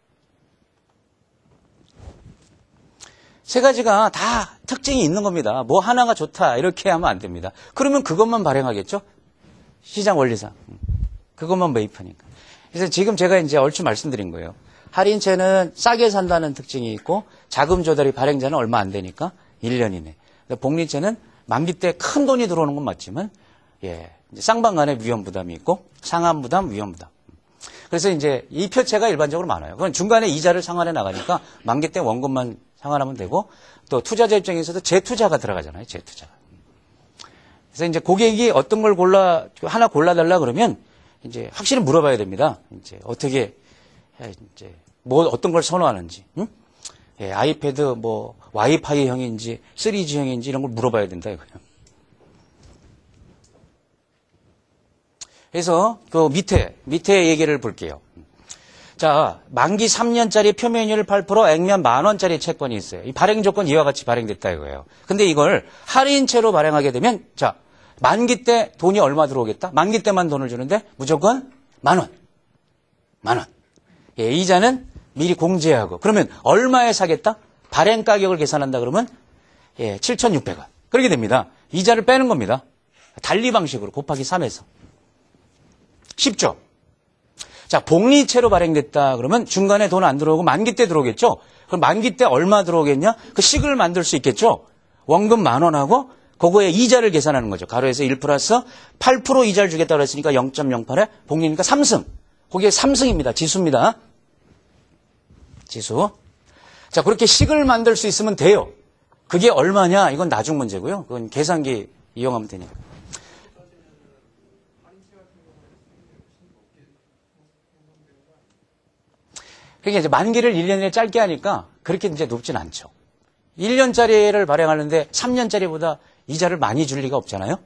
세 가지가 다 특징이 있는 겁니다. 뭐 하나가 좋다 이렇게 하면 안 됩니다. 그러면 그것만 발행하겠죠? 시장 원리상. 그것만 매입하니까. 그래서 지금 제가 이제 얼추 말씀드린 거예요. 할인채는 싸게 산다는 특징이 있고 자금 조달이 발행자는 얼마 안 되니까 1년 이내. 복리채는 만기 때 큰 돈이 들어오는 건 맞지만 이제 쌍방간에 위험 부담이 있고 상환 부담, 위험 부담. 그래서 이제 이 표채가 일반적으로 많아요. 그건 중간에 이자를 상환해 나가니까 만기 때 원금만 상환하면 되고 또 투자자 입장에서도 재투자가 들어가잖아요. 재투자가. 그래서 이제 고객이 어떤 걸 하나 골라달라 그러면 이제 확실히 물어봐야 됩니다. 이제 어떻게 이제 뭐 어떤 걸 선호하는지, 응? 아이패드 뭐 와이파이형인지 3G형인지 이런 걸 물어봐야 된다 이거예요. 그래서 그 밑에 얘기를 볼게요. 자, 만기 3년짜리 표면율 8%, 액면 10,000원짜리 채권이 있어요. 이 발행 조건 이와 같이 발행됐다 이거예요. 근데 이걸 할인채로 발행하게 되면 자, 만기 때 돈이 얼마 들어오겠다? 만기 때만 돈을 주는데 무조건 10,000원. 10,000원. 이자는 미리 공제하고. 그러면 얼마에 사겠다? 발행 가격을 계산한다 그러면 7,600원. 그렇게 됩니다. 이자를 빼는 겁니다. 달리 방식으로 곱하기 3에서. 쉽죠? 자, 복리채로 발행됐다 그러면 중간에 돈 안 들어오고 만기 때 들어오겠죠? 그럼 만기 때 얼마 들어오겠냐? 그 식을 만들 수 있겠죠? 원금 10,000원하고 그거에 이자를 계산하는 거죠. 가로에서 1 플러스 8% 이자를 주겠다고 했으니까 0.08에 복리니까 3승. 거기에 3승입니다. 지수입니다. 지수. 자, 그렇게 식을 만들 수 있으면 돼요. 그게 얼마냐? 이건 나중 문제고요. 그건 계산기 이용하면 되니까. 그러니까 이제 만기를 1년에 짧게 하니까 그렇게 이제 높진 않죠. 1년짜리를 발행하는데 3년짜리보다 이자를 많이 줄 리가 없잖아요.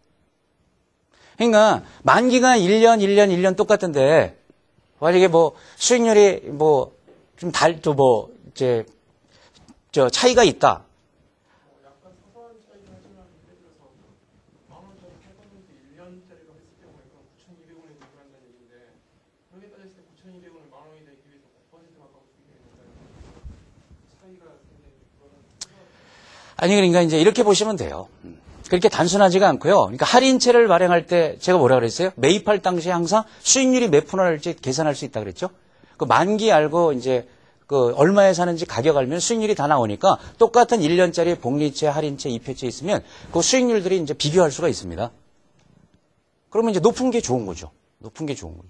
그러니까 만기가 1년 똑같은데 만약에 뭐 수익률이 뭐 좀 이제 저 차이가 있다. 약간 사소한 차이긴 하지만 예를 들어서 10,000원짜리 채권인데 1년짜리가 했을 경우에 그럼 9,200원에 누구한다는 얘기인데 그렇게 따졌을 때 9,200원을 10,000원이 되기 위해서 5% 가까운 수익이 되니까 차이가 굉장히 그거는 아니 그러니까 이제 이렇게 보시면 돼요. 그렇게 단순하지가 않고요. 그러니까 할인채를 발행할 때 제가 뭐라 그랬어요? 매입할 당시에 항상 수익률이 몇 %일지 계산할 수 있다 그랬죠? 그 만기 알고 이제 그 얼마에 사는지 가격 알면 수익률이 다 나오니까 똑같은 1년짜리 복리채, 할인채, 2표채 있으면 그 수익률들이 이제 비교할 수가 있습니다. 그러면 이제 높은 게 좋은 거죠. 높은 게 좋은 거죠.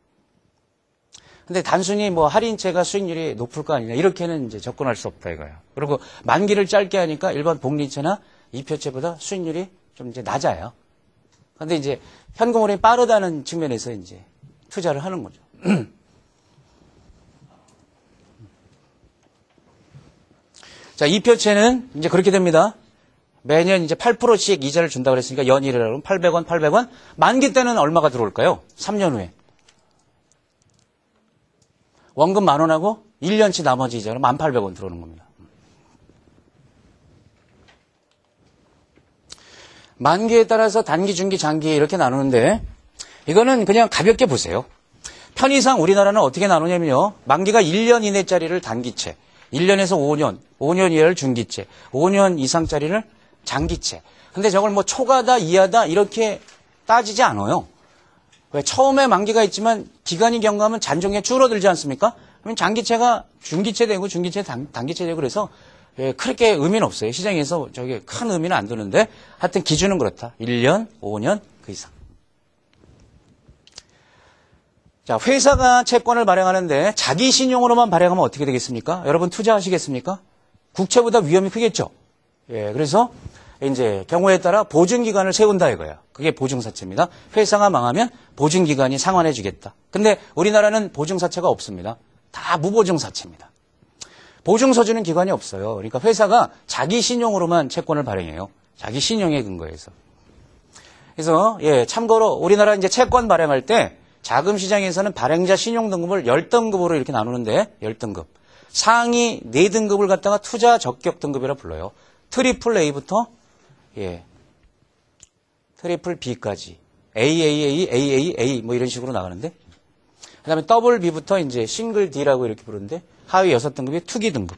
근데 단순히 뭐 할인채가 수익률이 높을 거 아니냐 이렇게는 이제 접근할 수 없다 이거예요. 그리고 만기를 짧게 하니까 일반 복리채나 2표채보다 수익률이 좀 이제 낮아요. 근데 이제 현금흐름이 빠르다는 측면에서 이제 투자를 하는 거죠. 자, 자, 이 표체는 이제 그렇게 됩니다. 매년 이제 8%씩 이자를 준다고 그랬으니까 연일이라고 하면 800원, 800원. 만기 때는 얼마가 들어올까요? 3년 후에. 원금 10,000원하고 1년치 나머지 이자로 1,800원 들어오는 겁니다. 만기에 따라서 단기, 중기, 장기 이렇게 나누는데 이거는 그냥 가볍게 보세요. 편의상 우리나라는 어떻게 나누냐면요. 만기가 1년 이내짜리를 단기채, 1년에서 5년, 5년 이하를 중기채, 5년 이상짜리를 장기채. 근데 저걸 뭐 초과다, 이하다 이렇게 따지지 않아요. 왜? 처음에 만기가 있지만 기간이 경과하면 잔존에 줄어들지 않습니까? 그러면 장기채가 중기채 되고 중기채 단기채 되고 그래서 그렇게 의미는 없어요. 시장에서 저게 큰 의미는 안 두는데 하여튼 기준은 그렇다. 1년, 5년 그 이상. 자, 회사가 채권을 발행하는데 자기 신용으로만 발행하면 어떻게 되겠습니까? 여러분 투자하시겠습니까? 국채보다 위험이 크겠죠. 그래서 이제 경우에 따라 보증기간을 세운다 이거야. 그게 보증사채입니다. 회사가 망하면 보증기간이 상환해 주겠다. 근데 우리나라는 보증사채가 없습니다. 다 무보증사채입니다. 보증서 주는 기관이 없어요. 그러니까 회사가 자기 신용으로만 채권을 발행해요. 자기 신용에 근거해서. 그래서 참고로 우리나라 이제 채권 발행할 때 자금 시장에서는 발행자 신용 등급을 10등급으로 이렇게 나누는데 10등급. 상위 4등급을 갖다가 투자 적격 등급이라 불러요. 트리플 A부터 트리플 B까지 AAA, AAA 뭐 이런 식으로 나가는데 그다음에 더블 B부터 이제 싱글 D라고 이렇게 부르는데 하위 6등급이 투기 등급.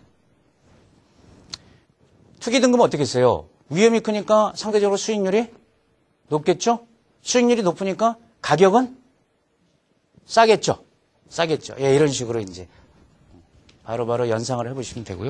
투기 등급은 어떻게 했어요? 위험이 크니까 상대적으로 수익률이 높겠죠? 수익률이 높으니까 가격은 싸겠죠? 싸겠죠. 이런 식으로 이제 바로바로 연상을 해보시면 되고요.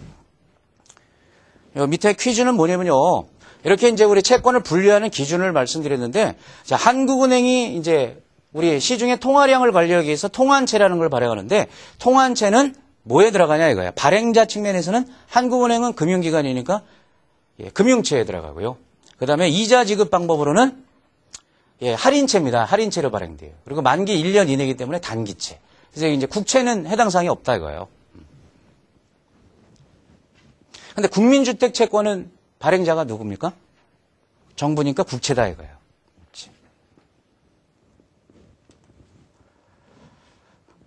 요 밑에 퀴즈는 뭐냐면요. 이렇게 이제 우리 채권을 분류하는 기준을 말씀드렸는데, 자, 한국은행이 이제 우리 시중의 통화량을 관리하기 위해서 통환채라는 걸 발행하는데, 통환채는 뭐에 들어가냐 이거야. 발행자 측면에서는 한국은행은 금융기관이니까 금융채에 들어가고요. 그 다음에 이자 지급 방법으로는 할인채입니다. 할인채로 발행돼요. 그리고 만기 1년 이내이기 때문에 단기채. 그래서 이제 국채는 해당 사항이 없다 이거예요. 근데 국민주택 채권은 발행자가 누굽니까? 정부니까 국채다 이거예요. 그렇지.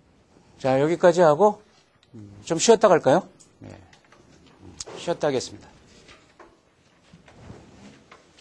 자, 여기까지 하고 좀 쉬었다 갈까요? 쉬었다 하겠습니다.